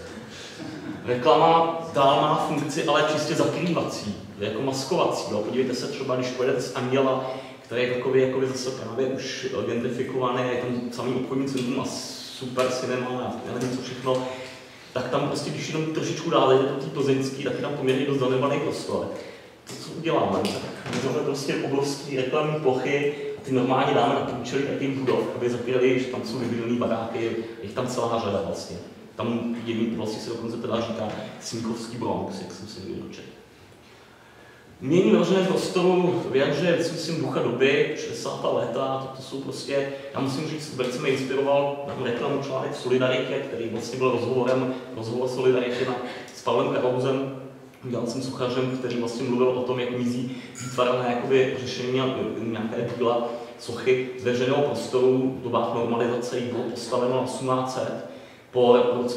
Reklama dál má funkci, ale čistě zakrývací, jako maskovací. Jo. Podívejte se třeba, když pojedete z Anděla, který je takový zase právě už gentrifikovaný, je tam samý obchodní centrum a super cinema a já nevím co všechno. tak tam prostě, když jenom trošičku dále do té plzeňský, tak je tam poměrně dost zanedbaný prostor. To, co uděláme, tak můžeme prostě obrovské reklamní plochy, ty normálně dáme na průčelí takových budov, aby zakryli, že tam jsou vybydlené baráky, je jich tam celá řada vlastně. Tam jedný vlastně se dokonce teda říká Smíchovský Bronx, jak jsem se někdy dočetl. Umění navržené prostoru vyjadřuje, myslím, ducha doby, 60. léta, to jsou prostě, já musím říct, velice mě inspiroval na reklamu článek Solidaritě, který vlastně byl rozhovor Solidaritě s Pavlem Karauzem, udělacím sochařem, který vlastně mluvil o tom, jak mizí výtvarné řešení nějaké díla sochy z veřejného prostoru v dobách normalizace jí bylo postaveno na 1800. Po roce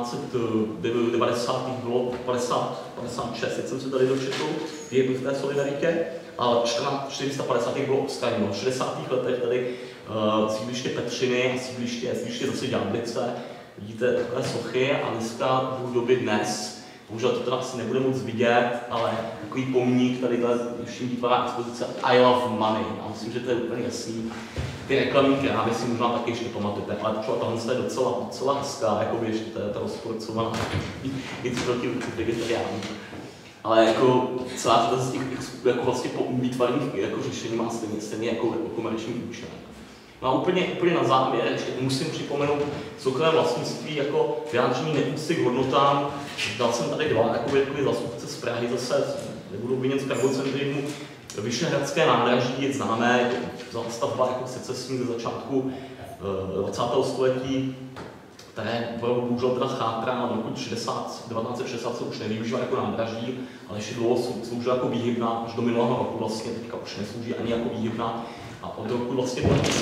1990 bylo 56, jak jsem se tady dočetl, v té Solidaritě, a 450 bylo odstraněno. V 60. letech tady sídliště Petřiny a sídliště zase Ďáblice. Vidíte takové sochy a dneska v doby dnes, bohužel to teda asi nebude moc vidět, ale takový pomník, tady všim výtvarná expozice I love money. A myslím, že to je úplně jasný. Ty reklamní krávy si možná taky ještě pamatujete, ale tohle je docela hezká, jakoby ještě ta rozporcovaná víc proti vegetariánům. Ale jako celá řada z těch jako vlastně výtvarných jako řešení má stejně jako komerční účel. No a úplně na závěr ještě musím připomenout soukromé vlastnictví jako vyjádření neúcty k hodnotám. Dal jsem tady dva jako zástupce z Prahy, zase nebudu obviněn z kargocentrismu. Vyšehradské nádraží je známé, stavba jako secesní ze začátku 20. století, které bohužel teda chátrá, a od roku 1960 se už nevyužívá jako nádraží, ale ještě dlouho sloužila jako výhybná, až do minulého roku vlastně teďka už neslouží ani jako výhybná. A od roku vlastně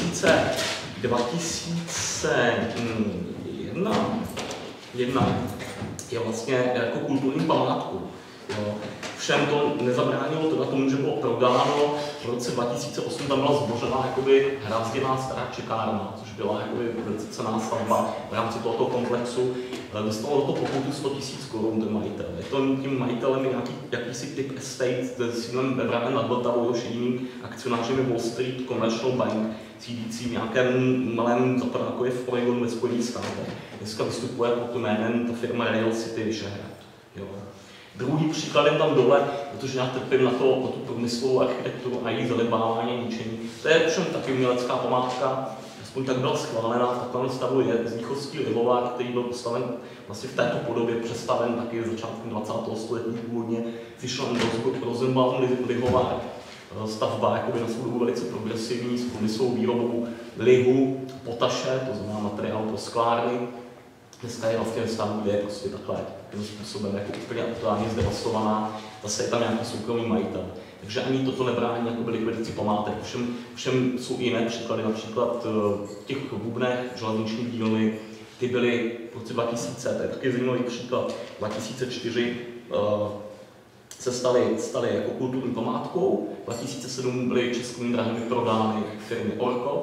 2001 je vlastně jako kulturní památku. Jo. Všem to nezabránilo teda tomu, že bylo prodáno. V roce 2008 tam byla zbořená jakoby hrázděná stará čekárna, což byla jakoby velice cenná stavba v rámci tohoto komplexu. Dostalo to pokutu 100 000 korun ten majitel. Je to tím majitelem jakýsi typ estate s sídlem ve Praze nad Vltavou, už jediným akcionářem Wall Street Commercial Bank, sídlící v nějakém malém zapadákovi v Oregonu ve Spojených státech. Dneska vystupuje pod jménem ta firma Rail City Vyšehrad. Druhý příkladem tam dole, protože já trpím na tu průmyslovou architekturu a její zanedbávání a ničení. To je všem taky umělecká památka, aspoň tak byla schválena, v takovém stavu je Zníchovský lihovar, který byl postaven vlastně v této podobě, přestaven taky začátkem 20. století původně, přišel Rosenbaum lihovar, stavba jakoby na svou dobu velice progresivní, s průmyslovou výrobou lihu, potaše, to znamená materiál pro sklárny. Dneska je vlastně ve stavu, kde je prostě takhle tím způsobem jako úplně totálně zdevastovaná, zase je tam nějaký soukromý majitel. Takže ani toto nebrání jako likvidaci památek. Všem jsou i jiné příklady, například v těch Bubnech železniční dílny, ty byly v roce 2000, to je taky zajímavý příklad, 2004 se staly jako kulturní památkou, 2007 byly Českými dráhami prodány firmě Orko,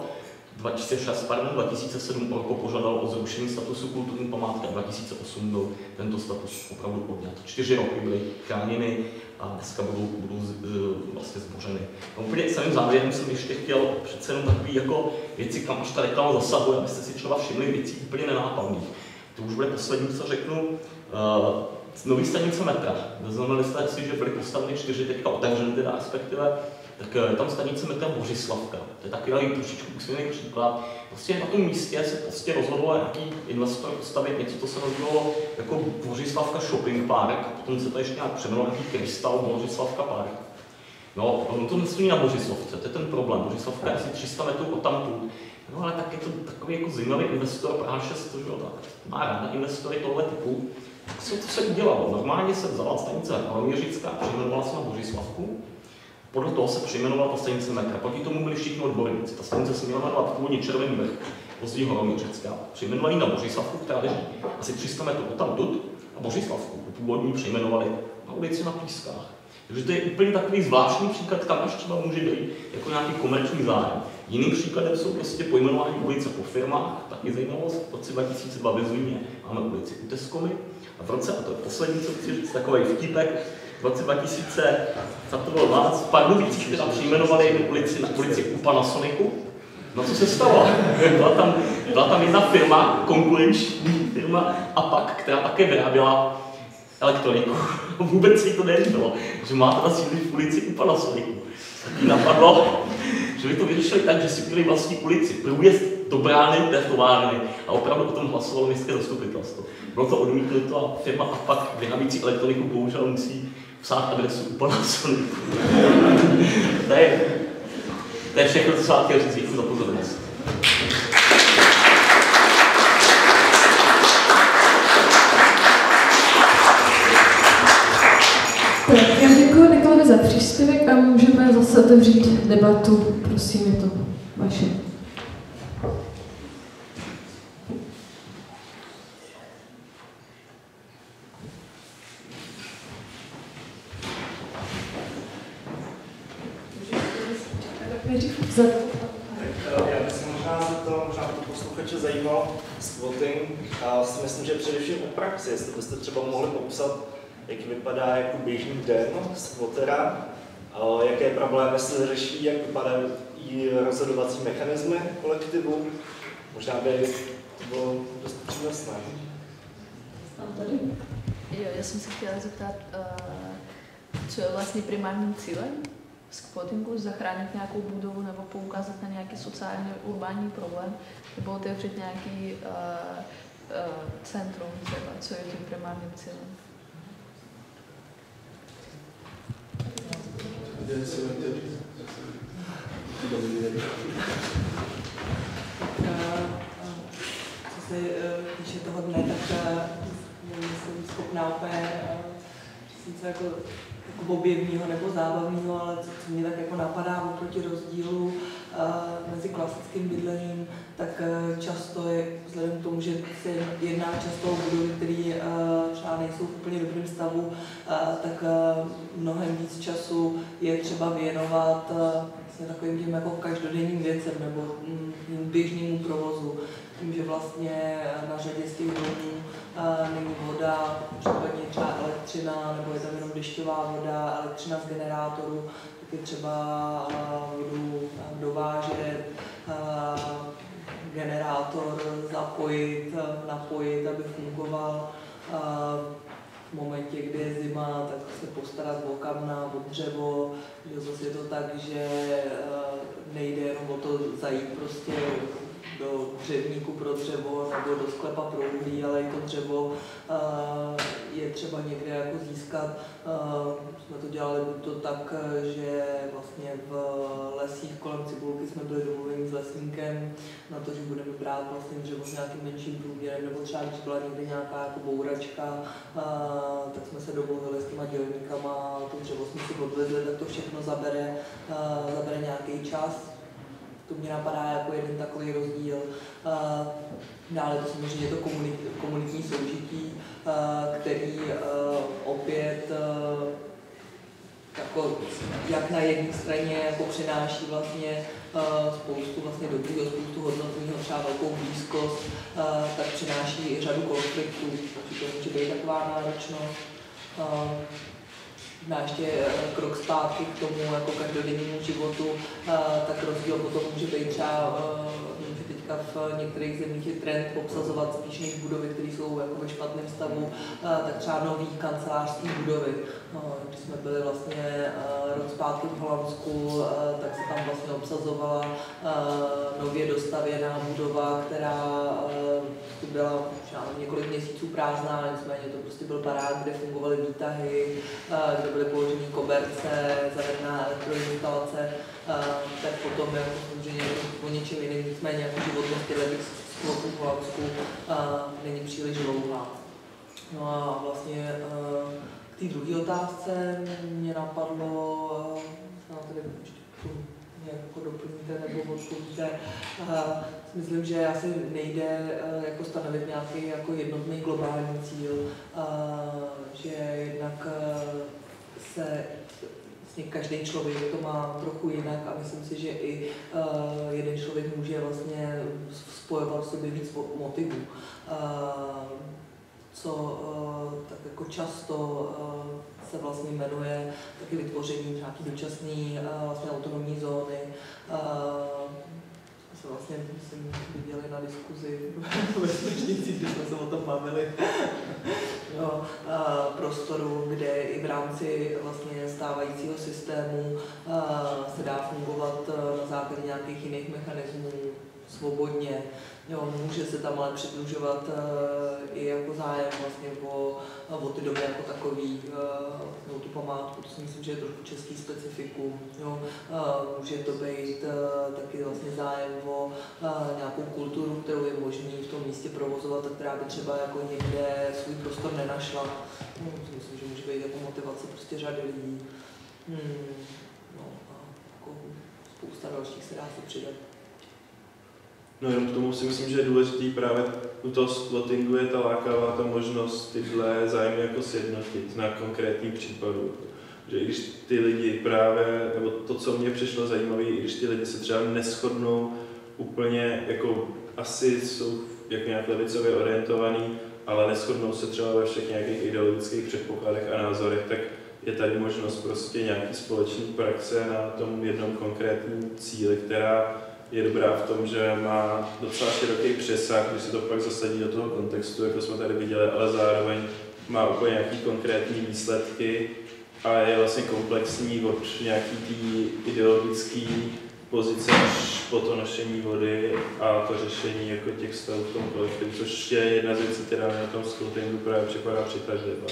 2007 Orko požádal o zrušení statusu kulturní památky a 2008 byl tento status opravdu odňat. 4 roky byly chráněny a dneska budou vlastně zbořeny. A úplně samým závěrem jsem ještě chtěl přece jenom takový jako věci, kam až ta reklama zasahuje, abyste si třeba všimli věcí úplně nenápadných. To už bude poslední, co řeknu. Nový stanice metra. Zaznamenali jste si, že byly postaveny 4, teďka otevřeny teda respektive. Tak je tam stanice metra Bořislavka. To je takový trošičku úsměvný příklad. Prostě na tom místě se prostě rozhodlo nějaký investor postavit něco, co se nazvalo jako Bořislavka Shopping Park, a potom se to ještě nějak přeměnilo nějaký Krystal Bořislavka Park. No, on to nestojí na Bořislavce, to je ten problém. Bořislavka je asi 300 metrů odtamtud. No ale tak je to takový jako zajímavý investor, Praha 6, že má ráda investory tohle typu. Tak co se udělalo? Normálně se vzala stanice Horoměřická a přejmenovala se na Bořislavku. Podle toho se přejmenovala ta stanice metra. Proti tomu byli všichni odborníci. Ta stanice se měla jmenovat původně Červený vrch, později Horoměřická. Přejmenovali na Bořislavku, která leží asi 300 metrů odtamtud, a Bořislavku původní přejmenovali na ulici na Pískách. Takže to je úplně takový zvláštní příklad, kam až třeba může dojít jako nějaký komerční zájem. Jiným příkladem jsou prostě pojmenování ulice po firmách, taky zajímavost. V roce 2002 ve Zlíně máme ulici u Tescomy. A v roce, a to je poslední, co chci říct, takový vtipek, v roce 2012 v Pardubicích teda přejmenovali jednu ulici na ulici u Panasonicu. No co se stalo? Byla tam jedna firma, konkurenční firma, firma APAC, která také vyráběla elektroniku. Vůbec si to nelíbilo, že má teda sídlí v ulici u Panasoniců. Tak jí napadlo, že by to vyřešili tak, že si měli vlastní ulici, průjezd do brány té továrny a opravdu o tom hlasovalo městské zastupitelstvo. Bylo to odmítnuto a firma APAC vyrábící elektroniku bohužel musí psát adresu u Panasoniců. To je všechno, co jsem vám chtěl říct. Děkuji za pozornost. Tak, já děkuji Nikolovi za příspěvek a můžeme zase otevřít debatu. Prosím, je to vaše. Já bych se možná zeptal, možná to posluchače zajímalo, squatting. Já si myslím, že především o praxi, jestli byste třeba mohli popsat, jak vypadá jako běžný den squattera, jaké problémy se řeší, jak vypadají rozhodovací mechanismy kolektivu. Možná by to bylo dost přínosné. Jo, já jsem se chtěla zeptat, co je vlastně primárním cílem squattingu, zachránit nějakou budovu nebo poukázat na nějaký sociální urbání problém, nebo otevřít nějaký centrum třeba, co je tím primárním cílem. Co se týče toho dne, tak jsem schopná úplně něco jako objevního nebo zábavného, ale co mě tak jako napadá oproti rozdílu mezi klasickým bydlením, tak často je, vzhledem k tomu, že se jedná často o budovy, které třeba nejsou v úplně dobrém stavu, tak mnohem víc času je třeba věnovat takovým tím jako každodenním věcem nebo běžnému provozu. Tím, že vlastně na řadě z těch domů není voda, případně třeba elektřina, nebo je tam jenom dešťová voda, elektřina z generátoru, tak je třeba vodu dovážet, generátor zapojit, napojit, aby fungoval. V momentě, kdy je zima, tak se postarat o kamna, o dřevo, že zase je to tak, že nejde jenom o to zajít prostě do dřevníku pro dřevo nebo do sklepa pro uhlí, ale i to dřevo je třeba někde jako získat. Jsme to dělali to tak, že vlastně v lesích kolem Cibulky jsme byli domluveni s lesníkem na to, že budeme brát vlastně dřevo s nějakým menším průměrem, nebo třeba když byla někde nějaká jako bouračka, tak jsme se domluvili s těma dělníkama, to dřevo jsme si odvezli, tak to všechno zabere nějaký čas. To mě napadá jako jeden takový rozdíl. Dále to samozřejmě je to komunitní soužití, který opět jako, jak na jedné straně jako přináší vlastně spoustu vlastně dobrýho, spoustu hodnotného, třeba velkou blízkost, tak přináší i řadu konfliktů, takže to může být taková náročnost. Ještě krok zpátky k tomu jako každodennímu životu, tak rozdíl potom může být třeba, že teďka v některých zemích je trend obsazovat spíš než budovy, které jsou jako ve špatném stavu, tak třeba nový kancelářský budovy. Když jsme byli vlastně rok zpátky v Holandsku, tak se tam vlastně obsazovala nově dostavěná budova, která byla několik měsíců prázdná, nicméně to prostě byl barák, kde fungovaly výtahy, kde byly položené koberce, zavedená elektroinstalace, tak potom jako samozřejmě o něčem jiném, nicméně jako životnost těch sklopů v Holandsku není příliš dlouhá. No a vlastně k té druhé otázce mě napadlo, tady ještě jako doplníte nebo odpovíte. Myslím, že asi nejde jako stanovit nějaký jako jednotný globální cíl, že jednak se vlastně každý člověk to má trochu jinak a myslím si, že i jeden člověk může vlastně spojovat v sobě víc motivů. Co tak jako často se vlastně jmenuje taky vytvoření nějaký dočasný vlastně autonomní zóny. se vlastně myslím, viděli na diskuzi ve Smečnici, když jsme se o tom bavili, no, prostoru, kde i v rámci vlastně stávajícího systému se dá fungovat na základě nějakých jiných mechanismů svobodně. Jo, může se tam ale přidružovat i jako zájem vlastně o ty domy jako takový, o tu památku, to si myslím, že je trošku český specifikum. Jo. Může to být taky vlastně zájem o nějakou kulturu, kterou je možný v tom místě provozovat a která by třeba jako někde svůj prostor nenašla. No, myslím, že může být jako motivace prostě řady lidí. No, a jako spousta dalších se dá si přidat. No jenom k tomu si myslím, že je důležitý právě u toho squattingu je ta lákavá ta možnost tyhle zájmy jako sjednotit na konkrétním případu. Že i když ty lidi právě, nebo to, co mě přišlo zajímavé, i když ty lidi se třeba neshodnou úplně, jako asi jsou jak nějak levicově orientovaný, ale neshodnou se třeba ve všech nějakých ideologických předpokladech a názorech, tak je tady možnost prostě nějaký společný praxe na tom jednom konkrétním cíli, která je dobrá v tom, že má docela široký přesah, když se to pak zasadí do toho kontextu, jako jsme tady viděli, ale zároveň má úplně nějaký konkrétní výsledky a je vlastně komplexní od nějaký tý ideologický pozice až po to nošení vody a to řešení jako těch stavů v tom kolektivu, což je jedna z věcí, která mi na tom squattingu právě připadá přitažlivá.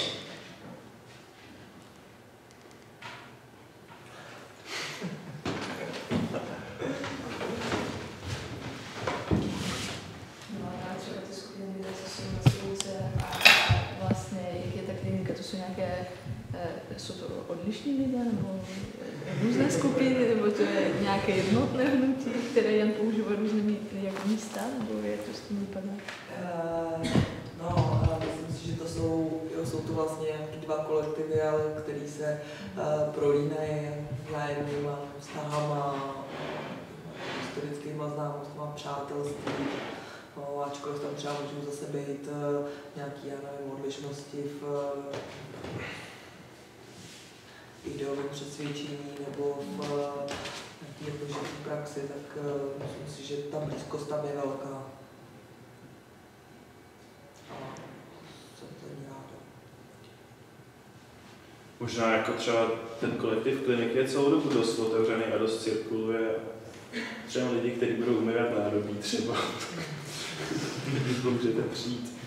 Jsou to odlišní lidé, nebo různé skupiny, nebo to je nějaké jednotné hnutí, které jen používá různé jako místa, nebo jak to s tím vypadá? No, myslím si, že to jsou to vlastně dva kolektivy, ale který se prolínají vzájemnýma vztahama, historickýma známostma, přátelství. No, ačkoliv tam třeba můžou zase být nějaký, já nevím, odlišnosti v ideovém přesvědčení nebo v nějaké jednožitý praxi, tak myslím si, že ta blízkost tam je velká. A jsem za ní ráda. Možná jako třeba ten kolektiv klinik je celou dobu dost otevřený a dost cirkuluje. Třeba lidi, kteří budou umírat nádobí třeba. Můžete přijít.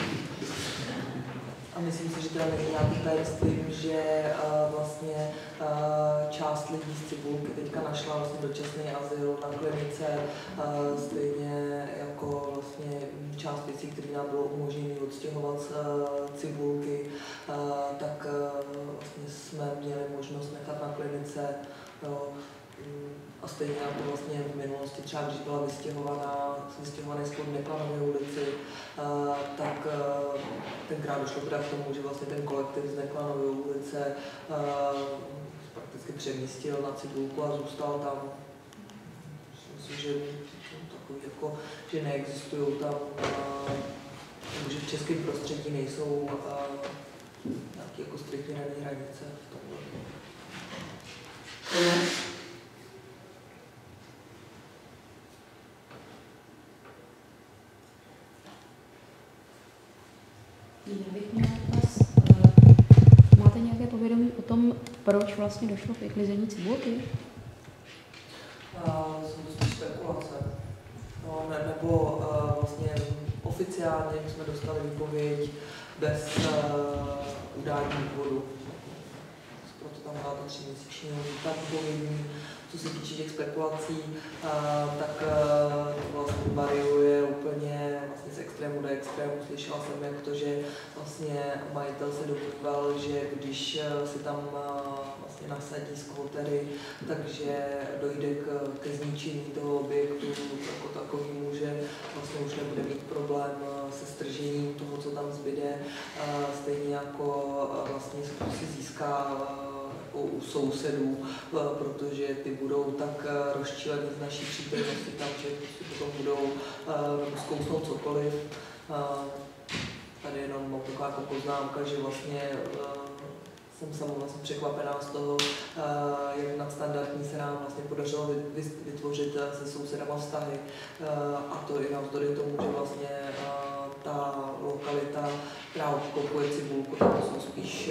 A myslím si, že teda není nějaký tajemstvím, že vlastně část lidí z Cibulky teďka našla vlastně dočasný azyl na klinice, stejně jako vlastně část věcí, které nám bylo umožněné odstěhovat z Cibulky, tak vlastně jsme měli možnost nechat na klinice. A stejně jako vlastně v minulosti, třeba když byla vystěhovaný spod Neklanové ulici, tak tenkrát došlo teda k tomu, že vlastně ten kolektiv z Neklanové ulice prakticky přemístil na Cibulku a zůstal tam. Myslím, že takový jako, že neexistují tam, že v českém prostředí nejsou nějaké jako striktně dané hranice v tomhle. Já bych měla vás, máte nějaké povědomí o tom, proč vlastně došlo k vyklizení Cibulky? Jsou to spíš spekulace. No, nebo vlastně oficiálně jsme dostali výpověď bez udání důvodu. Proto tam byla to 3měsíční lhůta výpovědní. Co se týče těch spekulací, tak to vlastně variuje úplně vlastně z extrému do extrému. Slyšela jsem, jak to, že vlastně majitel se domníval, že když si tam vlastně nasadí squattery, takže dojde ke zničení toho objektu jako takovému, že vlastně už nebude mít problém se stržením toho, co tam zbyde. Stejně jako vlastně si získá u sousedů, protože ty budou tak rozčilený z naší přítomnosti tam, že potom budou zkousnout cokoliv. Tady jenom taková jako poznámka, že vlastně jsem sama vlastně překvapená z toho, jak nadstandardní se nám vlastně podařilo vytvořit se sousedama vztahy. A to i navzdory tomu, že vlastně ta lokalita, která obklopuje Cibulku, tak to jsou spíš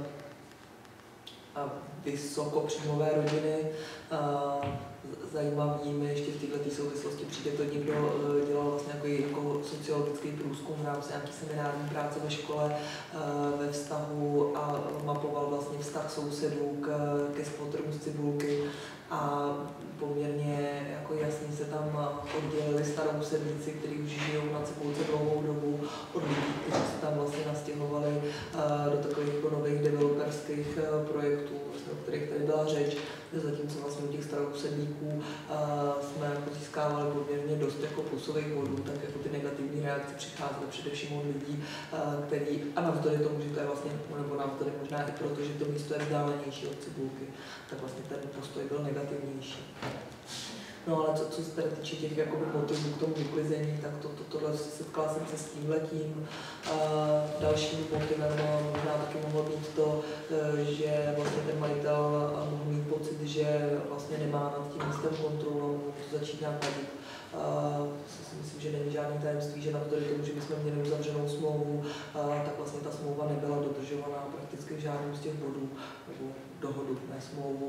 vysokopříjmové rodiny. Zajímavý mi ještě v této souvislosti přijde to, někdo dělal vlastně jako sociologický průzkum v rámci nějaký seminární práce ve škole ve vztahu a mapoval vlastně vztah sousedů ke squatterům z Cibulky a poměrně jako jasně se tam oddělili starousedlíci, kteří už žijou na Cibulce dlouhou dobu, od lidí, kteří se tam vlastně nastěhovali do takových jako nových developerských projektů, vlastně, o kterých tady byla řeč, zatímco vlastně u těch starousedlíků jsme jako získávali poměrně dost jako plusových bodů, tak jako ty negativní reakce přicházely především od lidí, který, a navzdory tomu, že to je vlastně, nebo navzdory možná i proto, že to místo je vzdálenější od Cibulky, tak vlastně ten postoj byl negativnější. No ale co se tady týče těch jakoby motivů k tomu vyklizení, tak tohle setkala jsem se s tímhletím. Dalším motivem možná taky mohlo být to, že vlastně ten majitel mohl mít pocit, že vlastně nemá nad tím místem kontrolu, to začíná vadit. Myslím, že není žádný tajemství, že navzdory tomu, že bychom měli uzavřenou smlouvu, tak vlastně ta smlouva nebyla dodržovaná prakticky v žádném z těch bodů, nebo dohodu, ne smlouvu.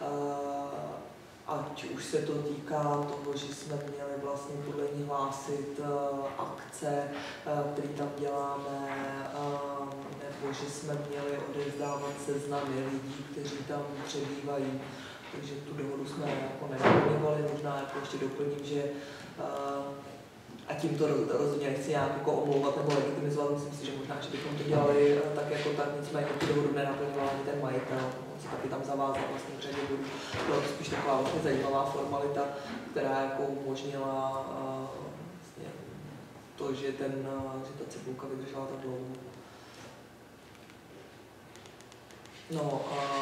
Ať už se to týká toho, že jsme měli vlastně podle ní hlásit akce, které tam děláme, nebo že jsme měli odevzdávat seznamy lidí, kteří tam přebývají. Takže tu dohodu jsme jako nenaplňovali, možná jako ještě doplním, že a tím to rozhodně nechci nějak jako omlouvat nebo legitimizovat, myslím si, že možná, že bychom to dělali tak jako tak, nicméně tu dohodu nenaplňoval ani ten majitel, on se taky tam zavázal vlastně v řadě bodů. Byla to spíš taková vlastně zajímavá formalita, která jako umožnila vlastně to, že ta Cibulka vydržela tak dlouho. No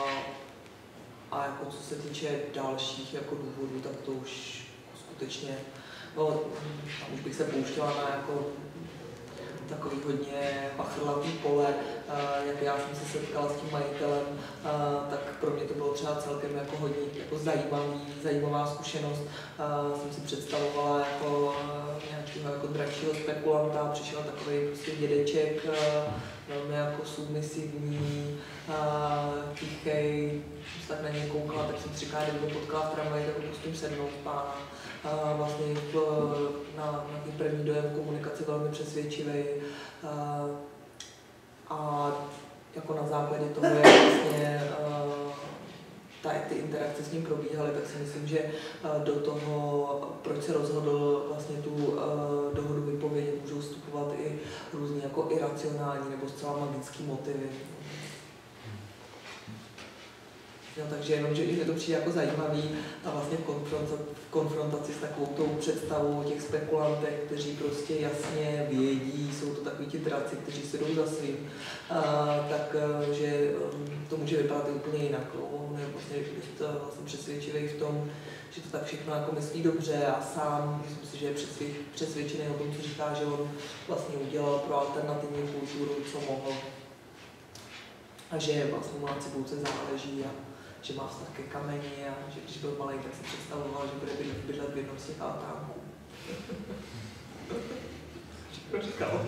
a jako co se týče dalších jako důvodů, tak to už skutečně, no, už bych se pouštěla na jako takový hodně pachrlatý pole, jak já jsem se setkala s tím majitelem, tak pro mě to bylo třeba celkem jako hodně jako zajímavá zkušenost. Jsem si představovala jako nějakého jako dračího spekulanta, přišel takový prostě dědeček, velmi jako submisivní, tichej, když tak na něj koukala, tak jsem si říkala, kdyby potkala v tramvaji, tak musím sednout pána. Vlastně na ten první dojem komunikaci velmi přesvědčivý. A jako na základě toho, jak vlastně ty interakce s ním probíhaly, tak si myslím, že do toho, proč se rozhodl vlastně tu dohodu vypovědět, můžou vstupovat i různý jako iracionální nebo zcela magický motivy. No, takže jenom, že to přijde jako zajímavý a vlastně v konfrontaci s takovou tou představou těch spekulantech, kteří prostě jasně vědí, jsou to takový ti draci, kteří si jdou za svým, tak že to může vypadat i úplně jinak. On je vlastně vlastně přesvědčivý v tom, že to tak všechno jako myslí dobře a sám, myslím si, že je přesvědčený o tom, co říká, že on vlastně udělal pro alternativní kulturu, co mohl. A že vlastně mu na Cibulce záleží a že má vztah ke kameni a že když byl malý, tak si představoval, že bude bydlet v jednom z těch altánků. Říkal.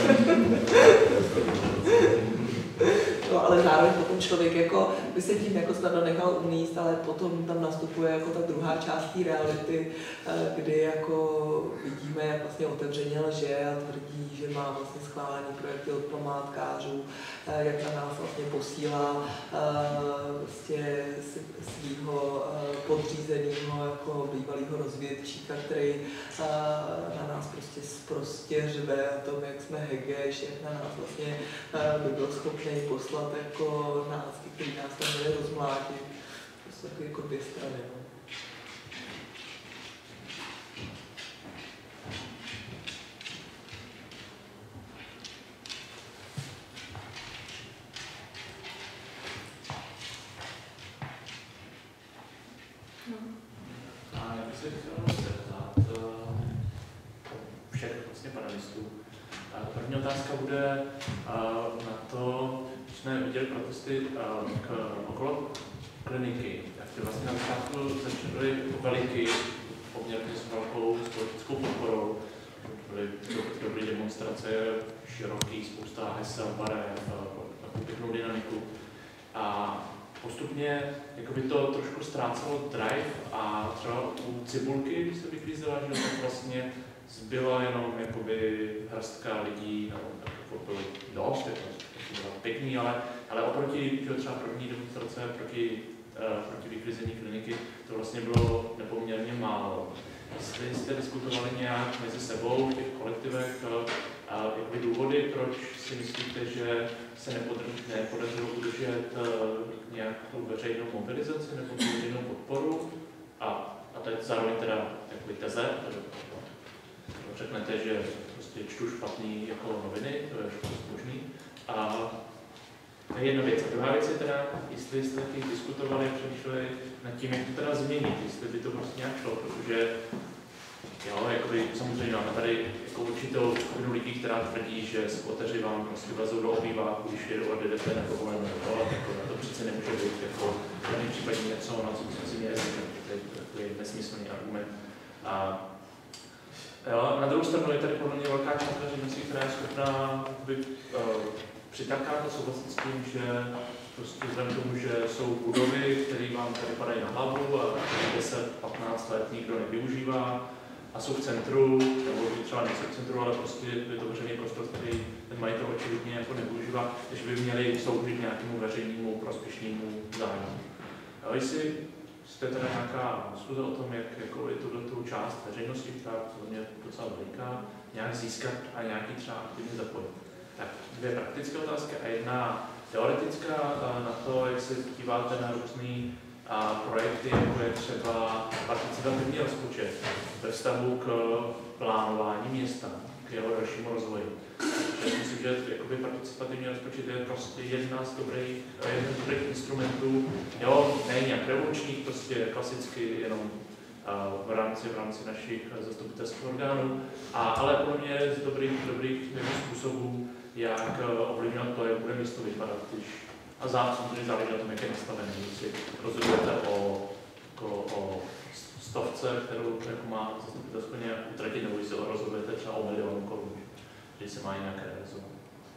No, ale zároveň potom člověk jako, by se tím jako snadno nechal umíst, ale potom tam nastupuje jako ta druhá část té reality, kdy jako vidíme, jak vlastně otevřeně lže a tvrdí, že má vlastně schválený projekty od památkářů, jak na nás vlastně posílá vlastně svýho podřízeného jako bývalého rozvědčíka, který na nás prostě řve o tom, jak jsme hegeš, jak na nás vlastně by byl schopný poslat jako nácky, který nás tam měli rozmlátit. To jsou takové jako dvě strany. No. A já bych se chtěl zeptat všech vlastně panelistů. První otázka bude na to, jsme viděli protesty okolo kliniky, tak ty vlastně na začátku začaly veliký, poměrně s velkou politickou podporou. Byly dobré demonstrace, široký, spousta hesel, barev, takovou pěknou dynamiku. A postupně jakoby to trošku ztrácelo drive a třeba u Cibulky, když se vyklízela, že tak vlastně zbyla jenom jakoby hrstka lidí, no, jako bylo dost, jako bylo pěkný, ale oproti třeba první demonstrace proti vyklízení kliniky, to vlastně bylo nepoměrně málo. Jestli jste diskutovali nějak mezi sebou v těch kolektivech, jakoby důvody, proč si myslíte, že se nepodařilo udržet nějakou veřejnou mobilizaci nebo veřejnou podporu? A teď zároveň teda jakoby teze, řeknete, že prostě čtu špatný jako noviny, to je možný. A to je jedna věc. A druhá věc je teda, jestli jste taky diskutovali, přemýšleli nad tím, jak to teda změnit, jestli by to prostě nějak šlo, protože jo, jakoby, samozřejmě máme tady jako určitou skupinu lidí, která tvrdí, že skvoteři vám prostě vlezou do obýváku, když jedete na dovolenou, tak to přece nemůže být jako v žádném případě něco, na co bychom si měli říkat, to je takový nesmyslný argument. A jo, na druhou stranu je tady podle mě velká část veřejnosti, která je schopná přitakat a souhlasit s tím, že prostě vzhledem k tomu, že jsou budovy, které vám tady padají na hlavu a 10-15 let nikdo nevyužívá a jsou v centru, nebo třeba nejsou v centru, ale prostě je to veřejný prostor, který ten majitel očividně jako nevyužívá, takže by měli sloužit nějakému veřejnému prospěšnému zájmu. Jestli jste teda nějaká diskuze o tom, jak jako je tu část veřejnosti, která podle mě docela veliká, nějak získat a nějaký třeba aktivně zapojit. Tak dvě praktické otázky a jedna teoretická na to, jak se díváte na různé projekty, jako je třeba participativní rozpočet ve vztahu k plánování města, k jeho dalšímu rozvoji. Já myslím, že jakoby participativní rozpočet je prostě jedna z dobrých instrumentů, jo, ne nějak revolučních, prostě klasicky jenom v rámci našich zastupitelských orgánů, ale pro mě z dobrých způsobů, jak ovlivňovat to, jak bude město vypadat, a samozřejmě záleží na tom, jak je nastavený. Jestli rozhodujete o stovce, kterou jako má zastupitelstvo nějak utratit, nebo jestli rozhodujete třeba o 1 000 000 korun, když se má nějak realizovat.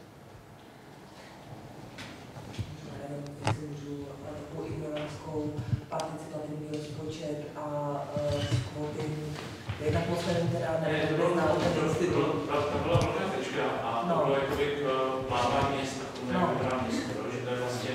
Jestli můžu takovou ignorantskou participativní rozpočet a kvóty, jednak poslední teda nebude znát ten institut. To byla velká tečka a to bylo jakoby k plánování města, k město, že to je vlastně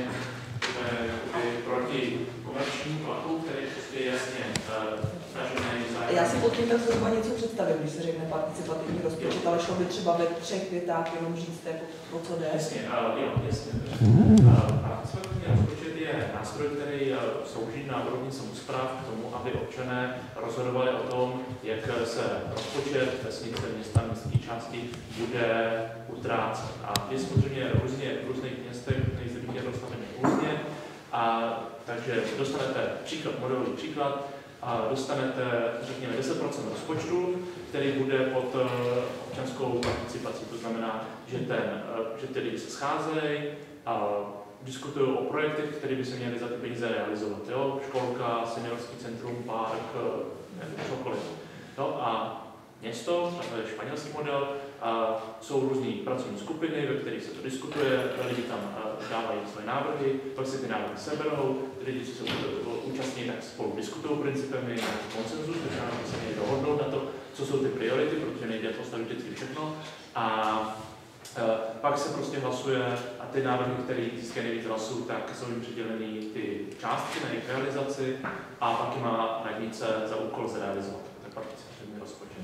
proti komerčnímu tlaku, který prostě je jasně snažený zájem. Já si pod tím tak zhruba něco představím, když se řekne participativní rozpočet, ale šlo by třeba ve 3 větách jenom říct, jako, o co jde. Jasně, jasně. Participativní rozpočet je nástroj, který slouží na úrovni samospráv k tomu, aby občané rozhodovali o tom, jak se rozpočet vesnice, města, městské části bude utrácet. A je samozřejmě v různých městech, nejzemích je dostavený různě. A takže dostanete modelový příklad, a dostanete, řekněme, 10% rozpočtu, který bude pod občanskou participací. To znamená, že ty lidi se scházejí a diskutují o projektech, které by se měly za ty peníze realizovat. Jo? Školka, seniorský centrum, park, cokoliv. No a město, to je španělský model, a jsou různé pracovní skupiny, ve kterých se to diskutuje, lidi tam dávají své návrhy, pak se ty návrhy seberou, lidi, co se účastní, tak spolu diskutují principem, je nějaký konsenzus, takže se měli dohodnout na to, co jsou ty priority, protože nejde postavit vždycky všechno. A pak se prostě hlasuje a ty návrhy, které získají nejvíc hlasů, tak jsou jim přiděleny ty částky na jejich realizaci a pak jim má radnice za úkol zrealizovat. To je participativní rozpočet.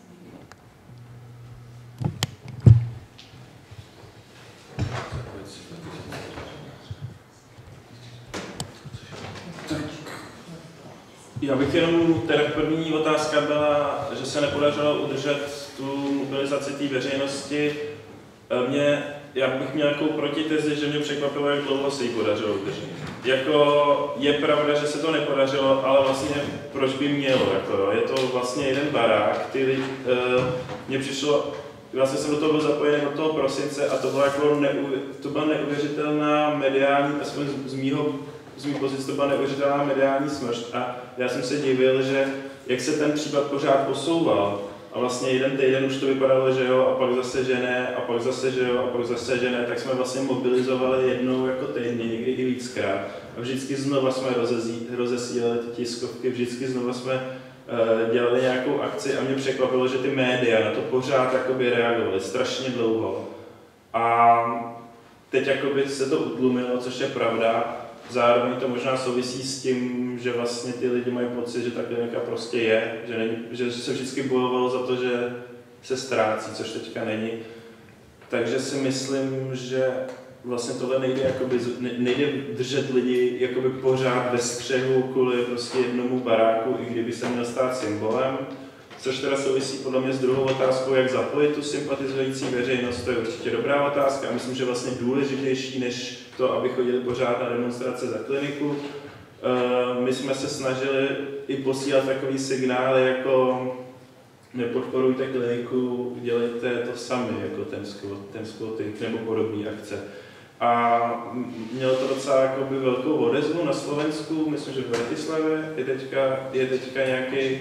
Já bych jenom, teda první otázka byla, že se nepodařilo udržet tu mobilizaci té veřejnosti. Já bych měl nějakou protitezi, že mě překvapilo, jak dlouho se jí podařilo udržet. Jako je pravda, že se to nepodařilo, ale vlastně proč by mělo? Jako, je to vlastně jeden barák, mně přišlo, vlastně jsem do toho byl zapojen od toho prosince a to byla jako to byla neuvěřitelná mediální, aspoň z mý pozice, to byla neuvěřitelná mediální smršť a já jsem se divil, že jak se ten případ pořád posouval a vlastně jeden týden už to vypadalo, že jo, a pak zase že ne, a pak zase že jo, a pak zase že ne, tak jsme vlastně mobilizovali jednou jako týdně, někdy i víckrát a vždycky znova jsme rozesílali ty tiskovky, vždycky znova jsme dělali nějakou akci a mě překvapilo, že ty média na to pořád jakoby reagovaly strašně dlouho. A teď jakoby se to utlumilo, což je pravda. Zároveň to možná souvisí s tím, že vlastně ty lidi mají pocit, že ta klinika prostě je, že se vždycky bojovalo za to, že se ztrácí, což teďka není. Takže si myslím, že vlastně tohle nejde držet lidi jakoby pořád ve střehu kvůli prostě jednomu baráku, i kdyby se měl stát symbolem. Což teda souvisí podle mě s druhou otázkou, jak zapojit tu sympatizující veřejnost, to je určitě dobrá otázka a myslím, že vlastně důležitější než to, aby chodili pořád na demonstrace za kliniku. My jsme se snažili i posílat takový signály jako nepodporujte kliniku, dělejte to sami, jako ten squatting nebo podobné akce. A mělo to docela jakoby velkou odezvu na Slovensku, myslím, že v Bratislavě je teďka nějaký,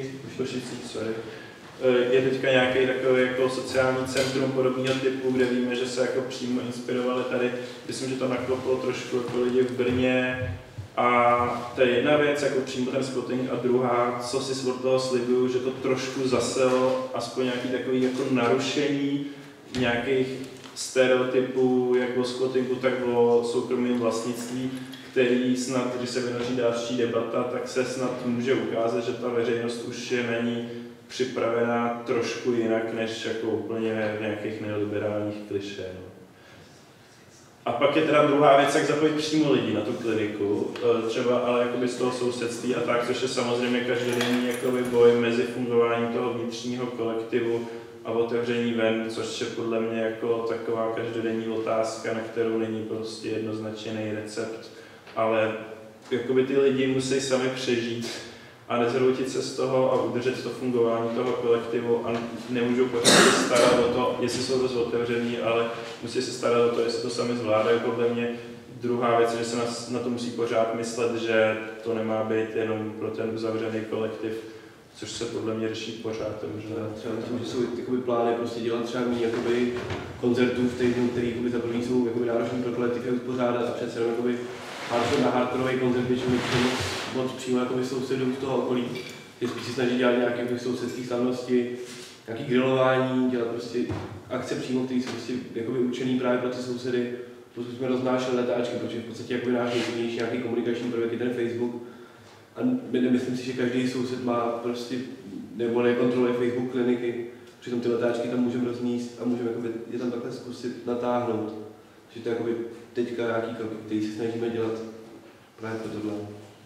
je teďka nějaký takový jako sociální centrum podobného typu, kde víme, že se jako přímo inspirovali tady. Myslím, že to nakoplo trošku jako lidi v Brně. A to je jedna věc, jako přímo ten squatting, a druhá, co si od toho slibuju, že to trošku zaselo aspoň nějaký takový jako narušení nějakých stereotypů, jak o squattingu, tak o soukromém vlastnictví, který snad, když se vynoří další debata, tak se snad může ukázat, že ta veřejnost už je není připravená trošku jinak, než jako úplně v nějakých neoliberálních klišé. A pak je teda druhá věc, jak zapojit přímo lidi na tu kliniku, třeba ale jakoby z toho sousedství a tak, což je samozřejmě každodenní jakoby boj mezi fungováním toho vnitřního kolektivu a otevření ven, což je podle mě jako taková každodenní otázka, na kterou není prostě jednoznačný recept, ale jakoby ty lidi musí sami přežít a nezhroutit se z toho a udržet to fungování toho kolektivu a nemůžou pořád se starat o to, jestli jsou dost otevření, ale musí se starat o to, jestli to sami zvládají. Podle mě druhá věc, že se na to musí pořád myslet, že to nemá být jenom pro ten uzavřený kolektiv, což se podle mě řeší pořád. Třeba myslím, že jsou jakoby plány prostě dělat třeba méně jakoby koncertů v týdnu, který za první jsou jakoby náročný pro kolektiv uspořádat a přece jenom jakoby na hardcoreový koncert většinou moc přímo jakoby sousedů z toho okolí. Je spíš se snaží dělat nějaké sousedské slavnosti, nějaké grilování, dělat prostě akce přímo, které jsou prostě jakoby určený právě pro ty sousedy. Potom jsme roznášeli letáčky, protože v podstatě jakoby náš nejsilnější nějaký komunikační prvek je ten Facebook. A myslím si, že každý soused má prostě, nebo nekontroluje Facebook kliniky, přitom ty letáčky tam můžeme rozníst a můžeme jakoby, je tam takhle zkusit natáhnout. Takže to je jakoby teďka nějaký kroky, který se snažíme dělat právě pro tohle.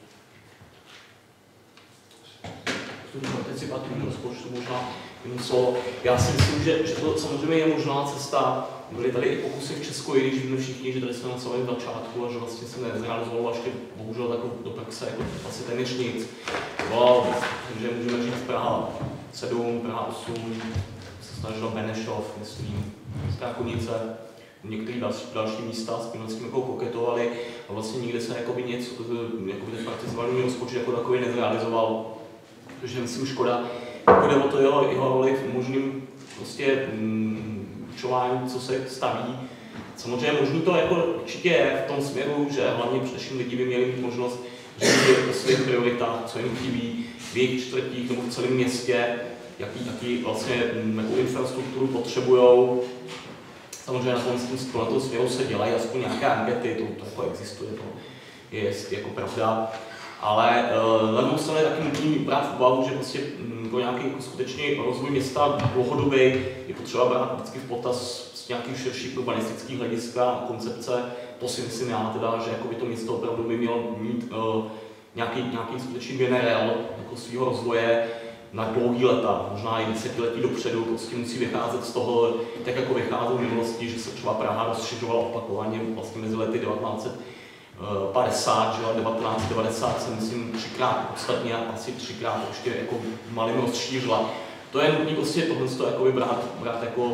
Participativní rozpočtu možná něco. Já si myslím, že to samozřejmě je možná cesta. Byly tady i pokusy v Česku, i když víme všichni, že tady jsme na celém začátku a že vlastně se nezrealizovalo ještě bohužel takovou do praxe jako asi téměř nic. Takže můžeme říct Praha 7, Praha 8, se snažila Benešov, myslím, Strákonice, některé další místa s Pinockým jako koketovali a vlastně nikde se jakoby nic, jakoby ten participativní rozpočet jako takový nezrealizoval. Takže myslím škoda, pokud jde o to jeho roli v možným prostě učování, co se staví. Samozřejmě možný to jako určitě je v tom směru, že hlavně především lidi by měli mít možnost říct o svých prioritách, co jim chybí v jejich čtvrtích nebo v celém městě, jaký vlastně jakou infrastrukturu potřebujou. Samozřejmě na tom směru se dělají aspoň nějaké ankety, to jako existuje, to je jako pravda. Ale na druhou stranu taky nutný brát v úvahu, že prostě pro nějaký jako skutečný rozvoj města dlouhodobý je potřeba brát vždycky v potaz z nějakých širších urbanistických hlediska a koncepce. To si myslím já teda, že jako by to město opravdu by mělo mít nějaký skutečný generál jako svého rozvoje na dlouhý leta, možná i 10 letí dopředu, prostě musí vycházet z toho, tak jako vycházelo v minulosti, že se třeba Praha rozšiřovala opakovaně vlastně mezi lety 1950, že 1990 se myslím třikrát podstatně a asi třikrát ještě jako malým rozšířila. To je nutné prostě tohle jako brát jako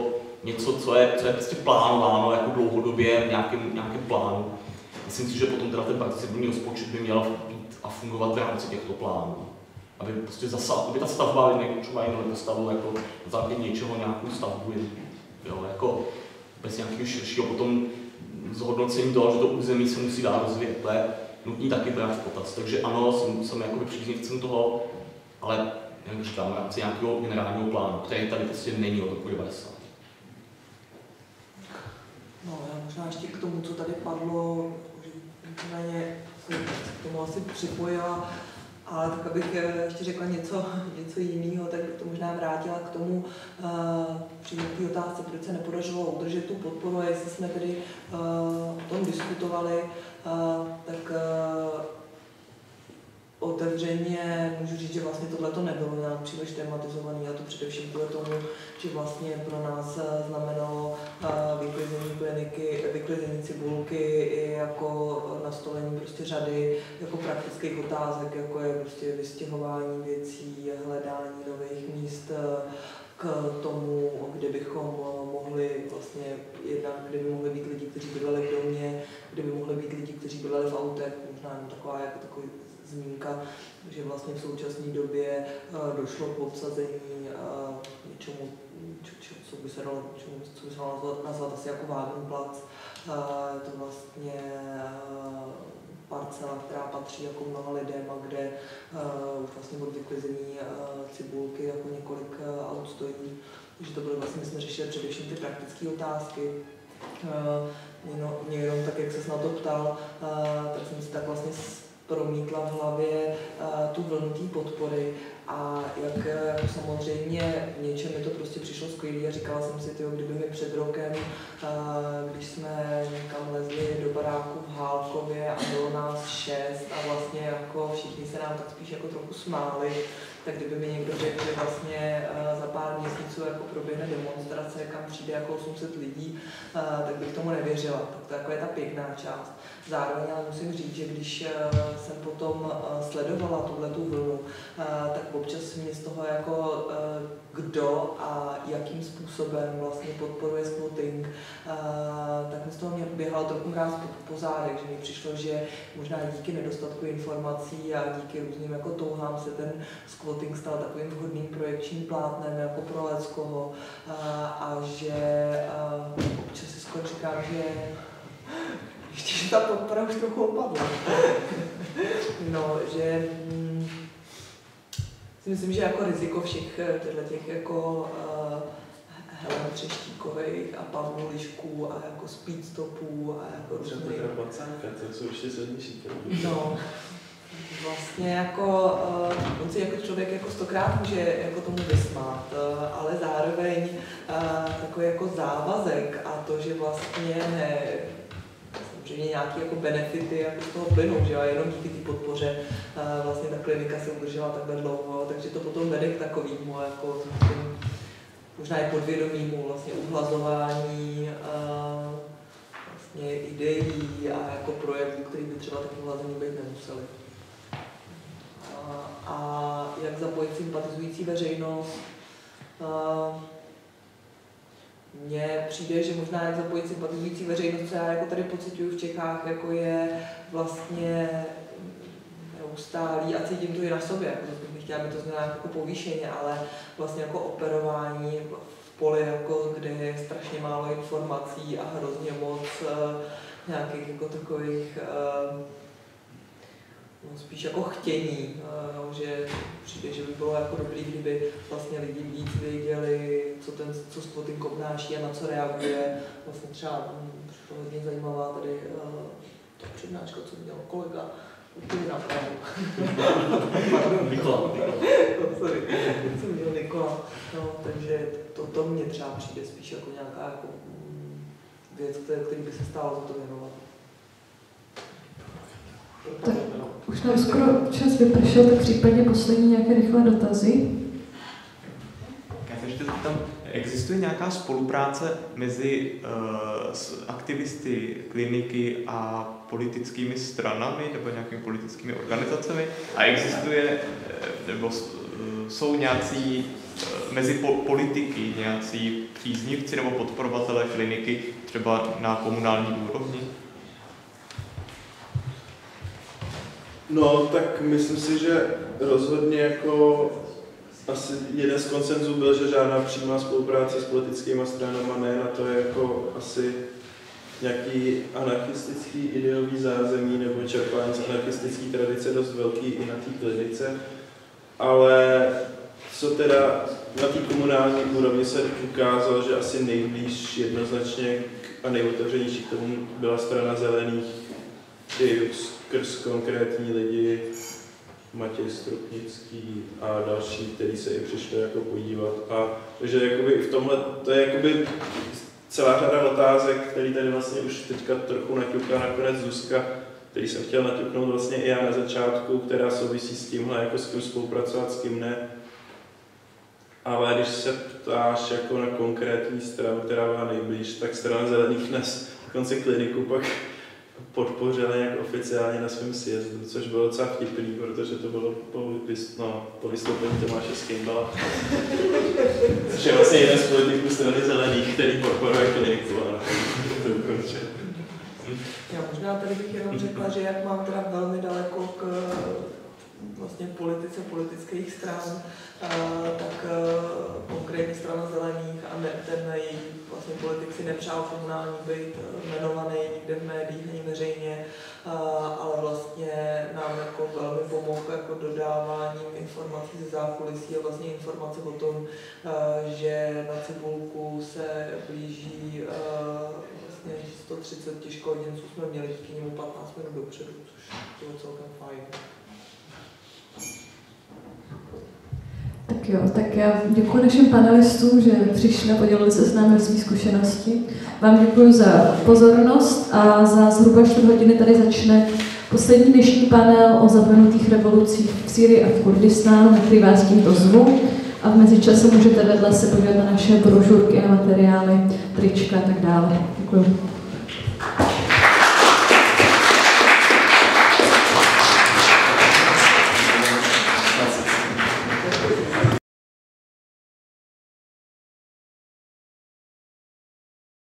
něco, co je prostě plánováno jako dlouhodobě v nějakém plánu. Myslím si, že potom teda ten participativní rozpočet by měl být a fungovat v rámci těchto plánů. Aby prostě aby ta stavba třeba jenom nepostavila jako na základě něčeho nějakou stavbu, jo, jako bez nějakého širšího potom zhodnocení toho, že to území se musí dál rozvíjet. To je nutný taky brát v potaz. Takže ano, jsem jakoby příznivcem toho, ale jak říkám, v rámci nějakého generálního plánu, který tady prostě není od roku 90. No, já možná ještě k tomu, co tady padlo, že nicméně se k tomu asi připojila, ale tak abych ještě řekla něco jiného, tak bych to možná vrátila k tomu při té otázce, proč se nepodařilo udržet tu podporu, a jestli jsme tedy o tom diskutovali, tak otevřeně můžu říct, že vlastně tohleto nebylo nějak příliš tematizované, a to především kvůli tomu, že vlastně pro nás znamenalo vyklizení kliniky, vyklizení cibulky i jako nastolení prostě řady jako praktických otázek, jako je prostě vystěhování věcí, hledání nových míst k tomu, kde bychom mohli vlastně jednak, kde by mohli být lidi, kteří bydleli v domě, kde by mohli být lidi, kteří bydleli v autech, možná jenom takový zmínka, že vlastně v současné době došlo k obsazení něčemu, co by se dalo nazvat asi jako Wagenplatz. To vlastně parcela, která patří jako mnoha lidem a kde už vlastně od vyklizení cibulky jako několik aut stojí. Takže to bylo vlastně, my jsme řešili především ty praktické otázky. Jenom tak, jak ses na to ptal, tak jsem si tak vlastně promítla v hlavě tu vlnu té podpory a jak jako samozřejmě v něčem mi to prostě přišlo skvělý a říkala jsem si, tyjo, kdyby mi před rokem, když jsme někam lezli do baráku v Hálkově a bylo nás 6 a vlastně jako všichni se nám tak spíš jako trochu smáli, tak kdyby mi někdo řekl, že vlastně za pár měsíců jako proběhne demonstrace, kam přijde jako 800 lidí, tak bych tomu nevěřila. Tak to jako je ta pěkná část. Zároveň ale musím říct, že když jsem potom sledovala tuhletu vlnu, tak občas mě z toho jako kdo a jakým způsobem vlastně podporuje squatting, tak mi z toho mě běhala trochu mráz po zádech, že mi přišlo, že možná díky nedostatku informací a díky různým jako touhám se ten squatting stal takovým vhodným projekčním plátnem jako pro leckoho a že občas si skoro říkám, že ještě ta podpora už trochu opadla. No, že si myslím, že jako riziko všech těch jako Helen Třeštíkových a Pavlu Lišků a jako speedstopů a jako různých. To jsou ještě silnější. No, vlastně jako, on si jako člověk jako 100krát může jako tomu vysmát, ale zároveň takový jako závazek a to, že vlastně samozřejmě nějaké jako benefity jako z toho plynou, že a jenom díky té podpoře vlastně ta klinika se udržela takhle dlouho, takže to potom vede k takovému jako možná i podvědomímu vlastně uhlazování vlastně ideí a jako projevů, který by třeba taky uhlazený být nemuseli. A jak zapojit sympatizující veřejnost, mně přijde, že možná jak zapojit sympatizující veřejnost, co já jako tady pociťuju v Čechách, jako je vlastně neustálý a cítím to i na sobě, jako bych chtěla, aby to znělo jako povýšeně, ale vlastně jako operování v poli, jako, kde je strašně málo informací a hrozně moc nějakých jako takových spíš jako chtění, že přijde, že by bylo jako dobrý, kdyby vlastně lidi víc věděli, co squatting obnáší a na co reaguje. Vlastně třeba přišlo hodně zajímavá tady ta přednáška, co měl kolega úplně na Prahu. Nikola. Sorry, co měl Nikola. No, takže to mně třeba přijde spíš jako nějaká jako věc, který by se stálo za to věnovat. Tak už nám skoro čas vypršel, tak případně poslední nějaké rychlé dotazy. Já se ještě zeptám, existuje nějaká spolupráce mezi aktivisty kliniky a politickými stranami nebo nějakými politickými organizacemi? A existuje, nebo jsou nějací mezi politiky nějací příznivci nebo podporovatelé kliniky třeba na komunální úrovni? No, tak myslím si, že rozhodně jako asi jeden z konsenzů byl, že žádná přímá spolupráce s politickými stranami ne, na to je jako asi nějaký anarchistický ideový zázemí nebo čerpání z anarchistické tradice dost velký i na té klinice. Ale co teda na té komunální úrovni se ukázalo, že asi nejblíž jednoznačně a nejotevřenější k tomu byla strana zelených i skrz konkrétní lidi, Matěj Stropnický a další, kteří se i přišli jako podívat. A takže jakoby i v tomhle, to je jakoby celá řada otázek, který tady vlastně už teďka trochu naťuká nakonec Zuzka, který jsem chtěl naťuknout vlastně i já na začátku, která souvisí s tímhle, jako s kým spolupracovat, s kým ne. Ale když se ptáš jako na konkrétní stranu, která byla nejblíž, tak strana zelených dnes dokonce kliniku pak podpořila nějak oficiálně na svém sjezdu, což bylo docela vtipný, protože to bylo po vystoupení Tomáše Skynbala, což je vlastně jeden z politiků strany zelených, který podporuje kliniku. To ukončil. Já možná tady bych jenom řekla, že jak mám teda velmi daleko k vlastně politice, politických stran, tak konkrétní strana zelených a ten její vlastně politik si nepřál komunální být jmenovaný nikde v médiích ani veřejně, ale vlastně nám jako velmi pomohl jako dodáváním informací ze zákulisí a vlastně informace o tom, že na Cibulku se blíží vlastně 130 těžkohodinců jsme měli k němu 15 minut dopředu, což bylo celkem fajn. Tak jo, tak já děkuji našim panelistům, že přišli a podělili se s námi o své zkušenosti. Vám děkuji za pozornost a za zhruba 4 hodiny tady začne poslední dnešní panel o zapomenutých revolucích v Sýrii a v Kurdistánu, na který vás tímto zvu. A v mezičase můžete vedle se podívat na naše brožurky a materiály, trička a tak dále. Děkuji.